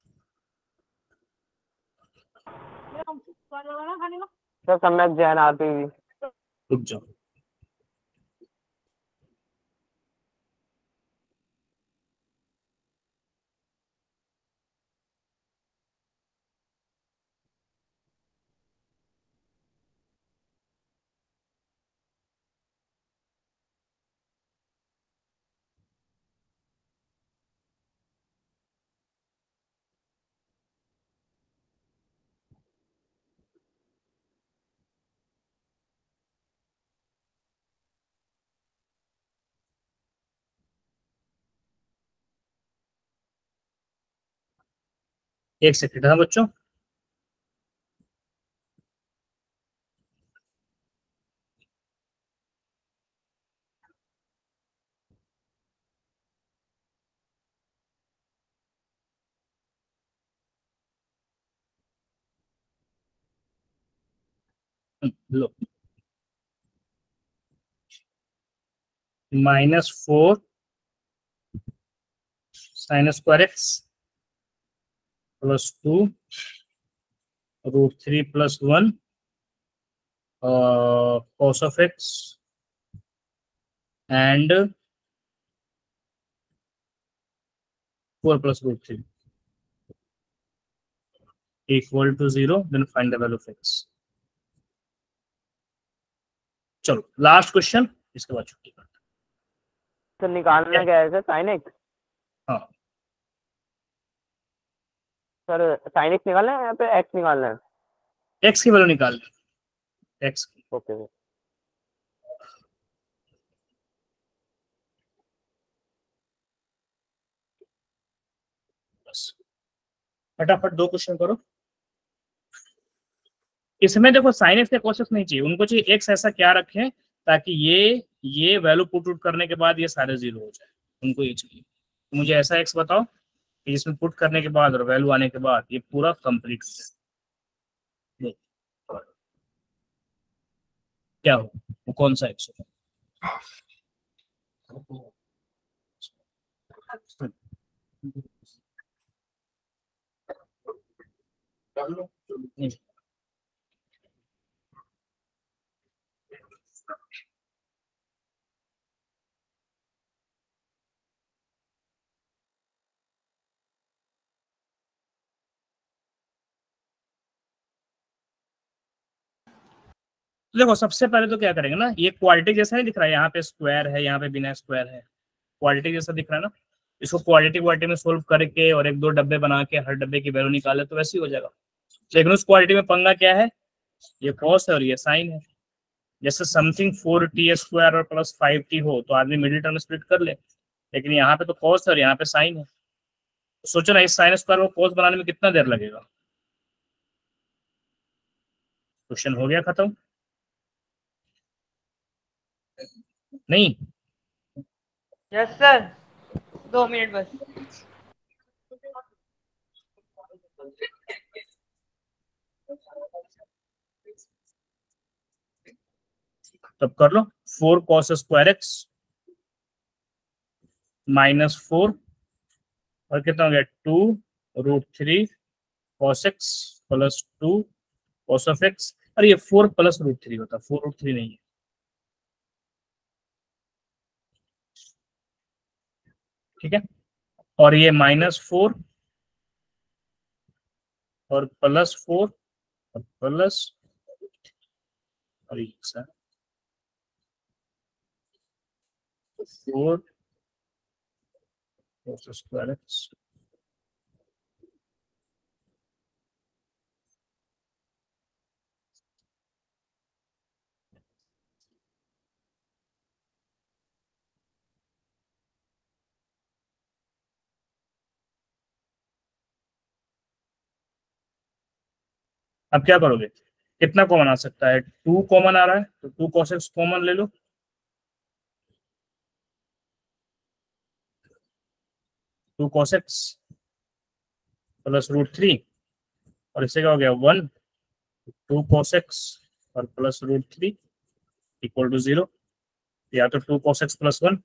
सर सम्यक जैन आती हुई। रुक जाओ। एक सेकंड था बच्चों, लो -4 sin square x +2 √3 + 1 cos of x and 4 + √3 equal to 0, then find the value of x. चलो लास्ट क्वेश्चन, इसके बाद छुट्टी करते हैं। तो निकालना क्या है सर, साइन एक्स? हाँ सर साइन एक्स निकालना है, यहाँ पे एक्स निकालना है? x की वैल्यू निकाल, x की। Okay sir. बस फटाफट 2 क्वेश्चन करो। इसमें देखो साइन एक्स या cos x नहीं चाहिए, उनको चाहिए x ऐसा क्या रखें ताकि ये वैल्यू पुट आउट करने के बाद ये सारे 0 हो जाए, उनको ये चाहिए। तो मुझे ऐसा x बताओ कि जिसमें पुट करने के बाद और वैल्यू आने के बाद ये पूरा कंप्लीट हो जाए। क्या हो, वो कौन सा x होगा? देखो सबसे पहले तो क्या करेंगे ना, ये क्वाड्रेटिक जैसा नहीं दिख रहा है, यहाँ पे स्क्वायर है, यहाँ पे बिना स्क्वायर है, क्वाड्रेटिक जैसा दिख रहा है ना। इसको क्वाड्रेटिक में सोल्व करके और 1-2 डब्बे बना के हर डब्बे की वैल्यू निकाले तो वैसे ही हो जाएगा। लेकिन उस क्वाड्रेटिक में पंगा क्या है, ये कॉस है और ये साइन है। जैसे समथिंग 4t² और प्लस 5t हो तो आदमी मिडिल टर्म स्प्लिट कर ले, लेकिन यहाँ पे तो कॉस है और यहाँ पे साइन है। तो सोचो ना, इस साइन स्क्वायर को कॉस बनाने में कितना देर लगेगा। क्वेश्चन हो गया खत्म? नहीं यस सर, 2 मिनट बस। तब कर लो 4 cos स्क्वायर x -4 और कितना हो गया 2 √3 cos x + 2 cos of x। और ये 4 + √3 होता, 4 √3 नहीं है। ठीक है, और ये -4 और +4 और प्लस और ये 4 cos स्क्वायर x। अब क्या करोगे, कितना कॉमन आ सकता है? 2 कॉमन आ रहा है तो 2 cos x कॉमन ले लो, 2 cos x + √3 और इससे क्या हो गया 1 2 cos x और प्लस √3 इक्वल टू 0। या तो 2 cos x + 1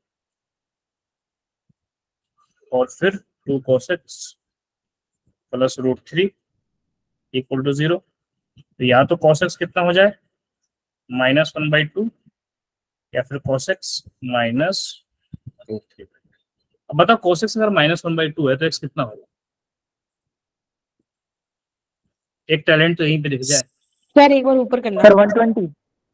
और फिर 2 cos x + √3 इक्वल टू 0। तो या तो cos x कितना हो जाए -1/2 या फिर cos x -√3। अब बताओ cos x अगर -1/2 है तो x कितना होगा? एक टैलेंट तो यहीं पे दिख जाए। सर एक बार ऊपर करना। सर 120।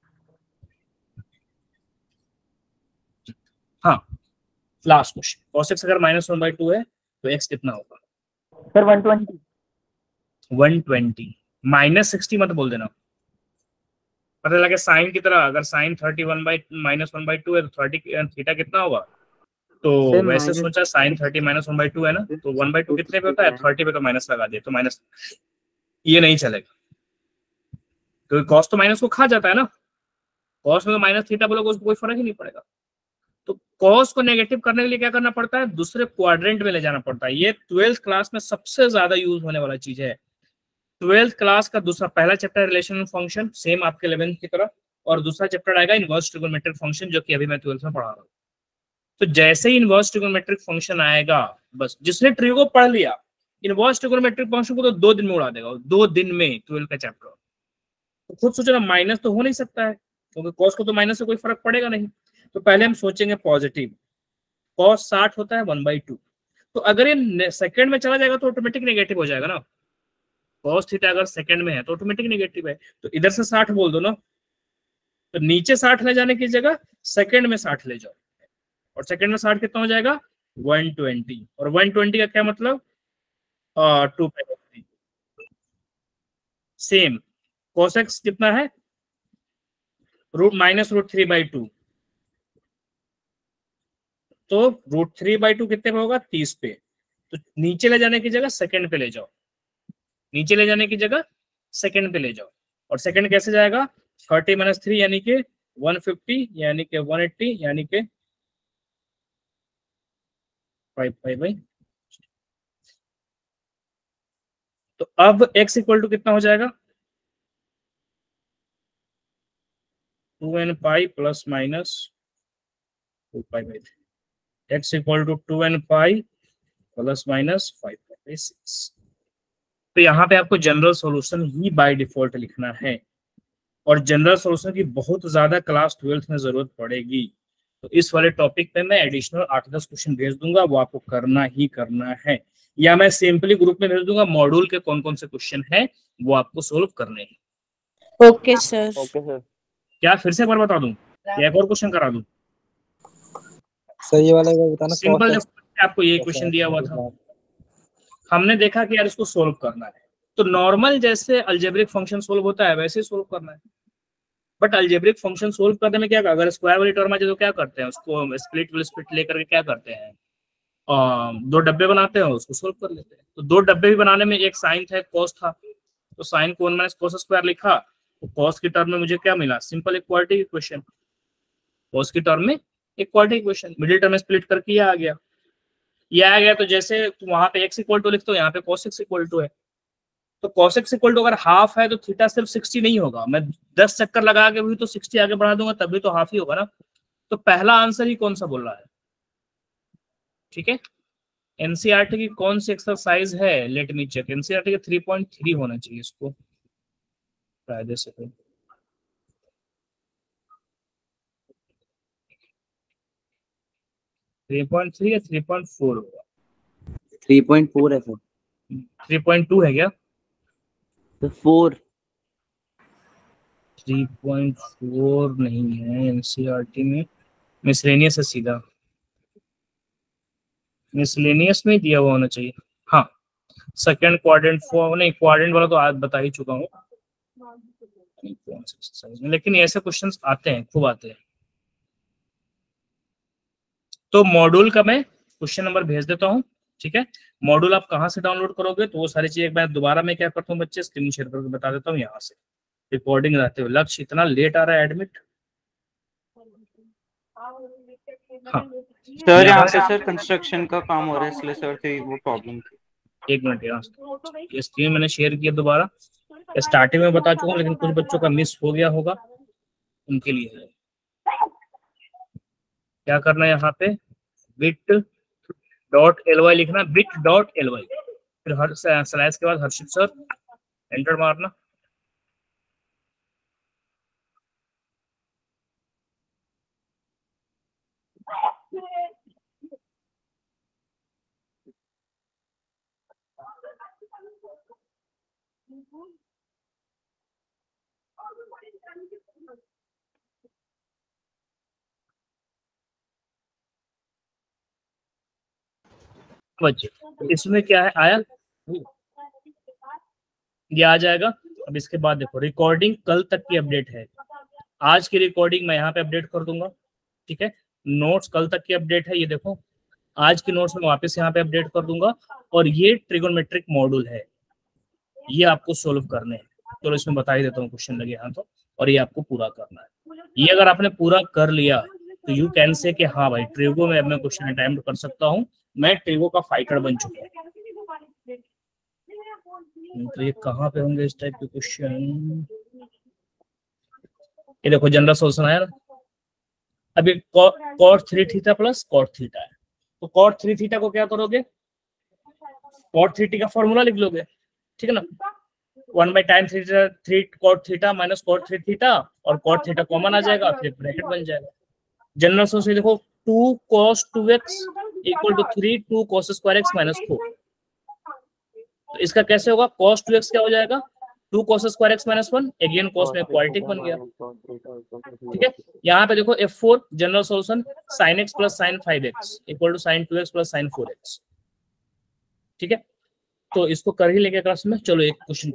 हाँ लास्ट क्वेश्चन, cos x अगर -1/2 है तो x कितना होगा? सर 120। 120 -60 मत बोल देना, पता लगे साइन की तरह। अगर साइन 31/-1/2 है तो 30 थीटा कितना होगा? तो Sir, वैसे minus- सोचा sin 30 माइनस 1/2 है ना, तो 1/2 कितने पे होता है, 30 पे तो माइनस लगा दिया, तो माइनस ये नहीं चलेगा क्योंकि cos तो माइनस को खा जाता है ना, cos में तो माइनस थीटा बोलोगे उसको कोई फर्क ही नहीं पड़ेगा। तो cos को नेगेटिव करने के लिए क्या करना पड़ता है, दूसरे क्वाड्रेंट में ले जाना पड़ता है। ये 12th क्लास में सबसे ज्यादा यूज होने वाला चीज है। 12th क्लास का दूसरा पहला चैप्टर रिलेशन फंक्शन सेम आपके 11th की तरह, और दूसरा चैप्टर आएगा इनवर्स ट्रिगोनोमेट्रिक फंक्शन, जो कि अभी मैं 12th में पढ़ा रहा हूँ। तो जैसे ही इनवर्स ट्रिगोनोमेट्रिक फंक्शन आएगा, बस जिसने ट्रिगो पढ़ लिया इनवर्स ट्रिगोनोमेट्रिक फंक्शन को तो 2 दिन में उड़ा देगा, 2 दिन में 12 का चैप्टर। तो खुद सोचो ना, माइनस तो हो नहीं सकता है क्योंकि कॉस को तो माइनस से कोई फर्क पड़ेगा नहीं। तो पहले हम सोचेंगे पॉजिटिव, कॉस 60 होता है 1/2। तो अगर ये सेकंड में चला जाएगा तो ऑटोमेटिक नेगेटिव हो जाएगा ना, कॉस थीटा अगर सेकंड में है तो ऑटोमेटिक नेगेटिव है। तो इधर से 60 बोल दो ना, तो नीचे 60 ले जाने की जगह सेकंड में 60 ले जाओ, और सेकंड में 60 कितना हो जाएगा 120, और 120 का क्या मतलब 2 सेम cos x कितना है -√3/2, तो √3/2 कितने पे होगा 30 पे। तो नीचे ले जाने की जगह सेकंड पे ले जाओ, नीचे ले जाने की जगह सेकंड पे ले जाओ, और सेकंड कैसे जाएगा 30 - 3 यानी कि 150 यानी कि 180 यानी कि 5 तो अब x इक्वल टू कितना हो जाएगा 2n pi plus minus 2π/3, x equal to 2n pi plus minus 5π/6। तो यहाँ पे आपको जनरल सॉल्यूशन ही बाय डिफॉल्ट लिखना है, और जनरल सॉल्यूशन की बहुत ज्यादा क्लास 12th में जरूरत पड़ेगी। तो इस वाले टॉपिक पे मैं एडिशनल 8-10 क्वेश्चन भेज दूंगा, वो आपको करना ही करना है, या मैं सिंपली ग्रुप में भेज दूंगा मॉड्यूल के कौन कौन से क्वेश्चन है वो आपको सोल्व करने हैं। Okay sir. Okay sir. क्या फिर से एक बार बता दूं या एक और क्वेश्चन करा दूं? सर ये वाला बताना, सिंपल आपको ये क्वेश्चन दिया हुआ था, हमने देखा कि यार इसको सोल्व करना है, तो नॉर्मल जैसे अलजेब्रिक फंक्शन सोल्व होता है वैसे ही सोल्व करना है। बट अलजेब्रिक फंक्शन सोल्व करने में क्या, अगर स्क्वायर वाली टर्म आ जाए तो क्या करते हैं, उसको स्प्लिट लेकर के क्या करते हैं, 2 डब्बे बनाते हैं, उसको सोल्व कर लेते हैं। तो 2 डब्बे भी बनाने में एक साइन था एक कॉस था, तो साइन को 1 - cos स्क्वायर लिखा, तो कॉस की टर्म में मुझे क्या मिला, सिंपल इक्वालिटी इक्वेशन। कॉस की टर्म में इक्वालिटी इक्वेशन, मिडिल टर्म में स्प्लिट करके ये आ गया, ये आ गया। तो जैसे वहां पे x इक्वल टू लिखते हो, यहाँ पे cos x इक्वल टू है, तो cos x इक्वल टू अगर हाफ है तो थीटा सिर्फ 60 नहीं होगा, मैं 10 चक्कर लगा के भी तो 60 आगे बढ़ा दूंगा तभी तो हाफ ही होगा ना। तो पहला आंसर ही कौन सा बोल रहा है, ठीक है। एनसीईआरटी की कौन सी एक्सरसाइज है, लेट मी चेक, एनसीईआरटी का 3.3 होना चाहिए इसको कायदे से, 3.3 या 3.4 होगा, 3.4 है सर। 3.2 है क्या, तो 4 3.4 नहीं है एनसीईआरटी में, मिसलेनियस है सीधा, मिसलेनियस में दिया हुआ होना चाहिए। हाँ सेकंड क्वाड्रेंट 4 नहीं, क्वाड्रेंट वाला तो आज बता ही चुका हूँ कौन सी एक्सरसाइज में, लेकिन ऐसे क्वेश्चंस आते हैं, खूब आते हैं। तो मॉड्यूल का मैं क्वेश्चन नंबर भेज देता हूँ, ठीक है। मॉड्यूल आप कहाँ से डाउनलोड करोगे, तो वो सारी चीजें एक बार दोबारा मैं क्या करता हूँ बच्चे, स्क्रीन शेयर करके बता देता हूँ यहाँ से, रिकॉर्डिंग रहते हुए। लक्ष्य इतना लेट आ रहा है एडमिट, हाँ सर यहाँ पे सर कंस्ट्रक्शन का काम हो रहा है इसलिए सर थी वो प्रॉब्लम थी। 1 मिनट, यहाँ ये स्क्रीन मैंने शेयर किया दोबारा, स्टार्टिंग में बता चुका हूँ लेकिन कुछ बच्चों का मिस हो गया होगा, उनके लिए है। क्या करना है यहाँ पे, bit.ly लिखना, bit.ly, फिर हर स्लैश के बाद हर्षित सर एंटर मारना। बच्चे इसमें क्या है, आया ये आ जाएगा। अब इसके बाद देखो रिकॉर्डिंग कल तक की अपडेट है, आज की रिकॉर्डिंग मैं यहाँ पे अपडेट कर दूंगा, ठीक है। नोट्स कल तक की अपडेट है, ये देखो आज के नोट्स में वापस यहाँ पे अपडेट कर दूंगा। और ये ट्रिगोनोमेट्रिक मॉड्यूल है, ये आपको सोल्व करने हैं। तो इसमें बता ही देता हूँ क्वेश्चन लगे यहाँ तो, और ये आपको पूरा करना है। ये अगर आपने पूरा कर लिया तो यू कैन से कि हाँ भाई ट्रिगो में अब मैं क्वेश्चन अटेम्प्ट कर सकता हूँ, मैं ट्रिगो का फाइटर बन चुका हूँ। तो ये कहाँ पे होंगे इस टाइप के क्वेश्चन? ये देखो जनरल सोल्यूशन आया ना, अभी cot 3 theta plus cot theta है, तो cot 3 थीटा को क्या करोगे, cot 3 का फॉर्मूला लिख लोगे, ठीक है ना, 1/tan 3 cot theta minus cot 3 theta, और cot थीटा कॉमन आ जाएगा, फिर ब्रैकेट बन जाएगा। जनरल सोल्यूशन देखो 2 cos 2x equal to 3 2 cos square x minus 4। तो इसका कैसे होगा, cos 2x क्या हो जाएगा, 2 cos square x minus 1, again cos में क्वाड्रेटिक बन गया, ठीक है। यहाँ पे देखो F4 general solution sin x plus sin 5x equal to sin 2x plus sin 4x, ठीक है। तो इसको कर ही लेंगे क्लास में। चलो एक क्वेश्चन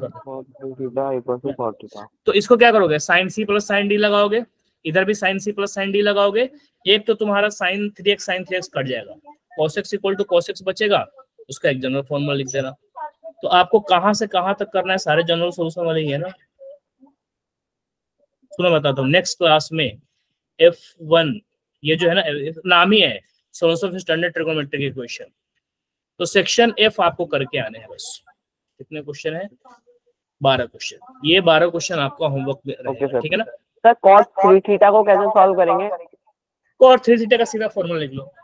कर, तो इसको क्या करोगे, sin c plus sin d लगाओगे, इधर भी sin c plus sin d लगाओगे, एक तो तुम्हारा sin 3x कट जाएगा, cos x equal to cos x बचेगा, उसका एक जनरल फॉर्मूला लिख देना। तो आपको कहां से कहां तक करना है, सारे जनरल सॉल्यूशन वाले ही है ना। तो मैं बताता हूँ नेक्स्ट क्लास में F1 ये जो है ना नाम ही है solution of standard trigonometric equation, तो सेक्शन F आपको करके आने हैं बस। कितने क्वेश्चन है, 12 क्वेश्चन, ये 12 क्वेश्चन आपका होमवर्क में रहेगा, ठीक है ना। सर cos 3 थीटा को कैसे सॉल्व करेंगे? cot 3 थीटा का सीधा फॉर्मूला लिख लो,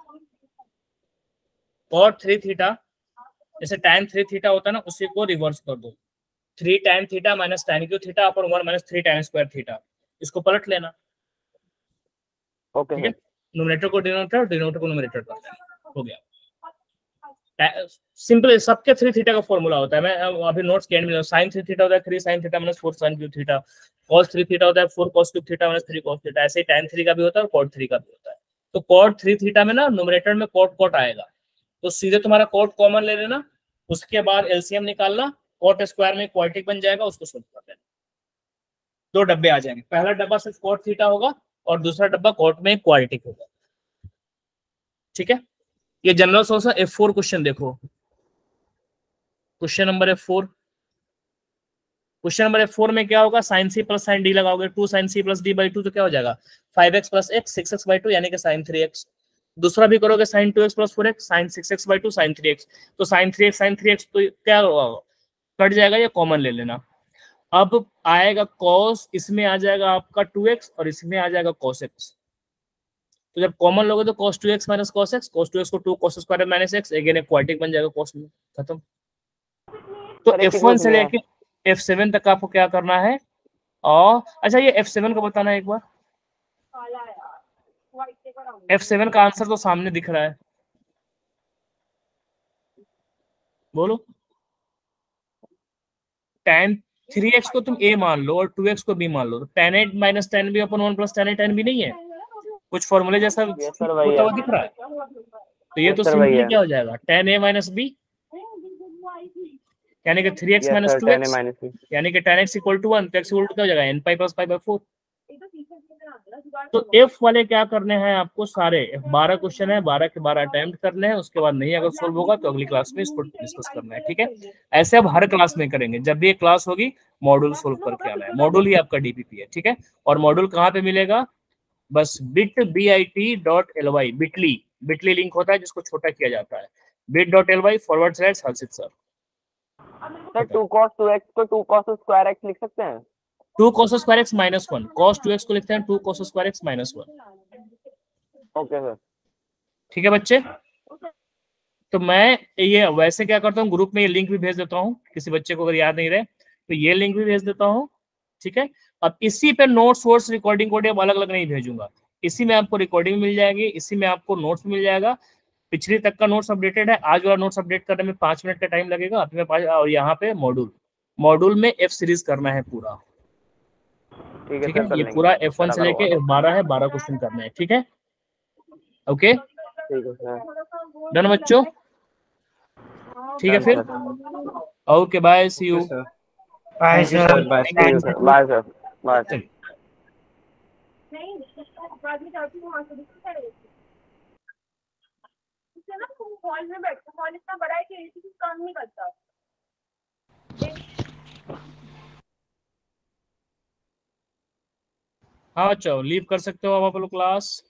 cot 3 थीटा जैसे tan 3 थीटा होता है ना, उसी को रिवर्स कर दो, 3 tan theta minus tan cube theta upon 1 minus 3 tan square theta, इसको पलट लेना, ओके ठीक है। न्यूमरेटर को डिनोमिनेटर, डिनोमिनेटर को न्यूमरेटर कर देना, हो गया सिंपल। सबके 3 थीटा का फॉर्मूला होता है, मैं अभी नोट्स के एंड में sin 3 थीटा होता है 3 sin theta minus 4 sin cube theta, cos 3 theta होता है 4 cos cube theta minus 3 cos theta, ऐसे ही tan 3 का भी होता है और cot 3 का भी होता है। तो cot 3 थीटा में ना न्यूमरेटर में cot आएगा, तो सीधे तुम्हारा cot कॉमन ले लेना, उसके बाद एलसीएम निकालना, cot स्क्वायर में क्वाड्रेटिक बन जाएगा, उसको सोल्व कर देना, 2 डब्बे आ जाएंगे, पहला डब्बा सिर्फ cot थीटा होगा और दूसरा डब्बा cot में क्वाड्रेटिक होगा, ठीक है। ये जनरल सॉल्यूशन F4 क्वेश्चन देखो, question number F4, question number F4 में क्या होगा, sin c plus sin d लगाओगे, 2 sin c plus d by 2 तो क्या हो जाएगा 5x plus x 6x by 2 यानी कि sin 3x। दूसरा भी करोगे sin 2x plus 4x sin 6x by 2 sin 3x, तो sin 3x तो क्या होगा, कट जाएगा, ये कॉमन ले लेना। अब आएगा cos, इसमें आ जाएगा आपका 2x और इसमें आ जाएगा cos x, तो जब कॉमन लोगे तो cos 2x minus cos x, cos 2x को 2 cos square minus x, again एक क्वाड्रेटिक बन जाएगा cos में, खत्म। तो F1 से लेके F7 तक आपको क्या करना है, और अच्छा ये F7 का बताना है एक बार, F7 का आंसर तो सामने दिख रहा है, बोलो। tan 3x को तुम a मान लो और 2x को b मान लो, तो tan 8 minus tan b upon 1 plus tan 8 tan b नहीं है, कुछ फॉर्मूले जैसा होता हुआ दिख रहा है, तो ये तो सिंपली क्या हो जाएगा tan a माइनस b यानी कि 3x माइनस 2x यानी कि tan x इक्वल टू 1, तो x इक्वल टू क्या हो जाएगा n pi plus pi by 4। तो F वाले क्या करने हैं आपको, सारे 12 क्वेश्चन है, 12 के 12 अटेम्प्ट करने हैं, उसके बाद नहीं अगर सोल्व होगा तो अगली क्लास में इसको डिस्कस करना है, ठीक है। ऐसे अब हर क्लास में करेंगे, जब भी एक क्लास होगी मॉड्यूल सोल्व करके आना है, मॉड्यूल ही आपका डीपीपी है, ठीक है। और मॉड्यूल कहाँ पे मिलेगा, बस bit.ly बिटली लिंक होता है जिसको छोटा किया जाता है, bit.ly/हर्षित सर। 2 cos 2x को 2 cos स्क्वायर x लिख सकते हैं, 2 cos square x minus 1, cos 2x को लिखते हैं 2 cos square x minus 1, okay sir, ठीक है बच्चे। तो मैं ये वैसे क्या करता हूँ, ग्रुप में ये लिंक भी भेज देता हूँ, किसी बच्चे को अगर याद नहीं रहे तो ये लिंक भी भेज देता हूँ, ठीक है। अब इसी पे नोट्स वोट्स रिकॉर्डिंग कोड अलग अलग नहीं भेजूंगा, इसी में आपको रिकॉर्डिंग मिल जाएगी, इसी में आपको नोट्स मिल जाएगा, पिछली तक का नोट्स अपडेटेड है, आज वाला नोट्स अपडेट करने में 5 मिनट का टाइम लगेगा अपने पास, और यहाँ पे मॉड्यूल में F सीरीज करना है पूरा, ठीक है। ये पूरा F1 से लेके F12 है, 12 क्वेश्चन करने हैं, ठीक है, ओके डन बच्चों, ठीक है फिर, okay bye, see you, bye sir, bye sir, bye. Hall में बैठो, हॉल इतना बड़ा है कि एसी काम नहीं करता। हाँ, चलो लीव कर सकते हो अब आप लोग क्लास।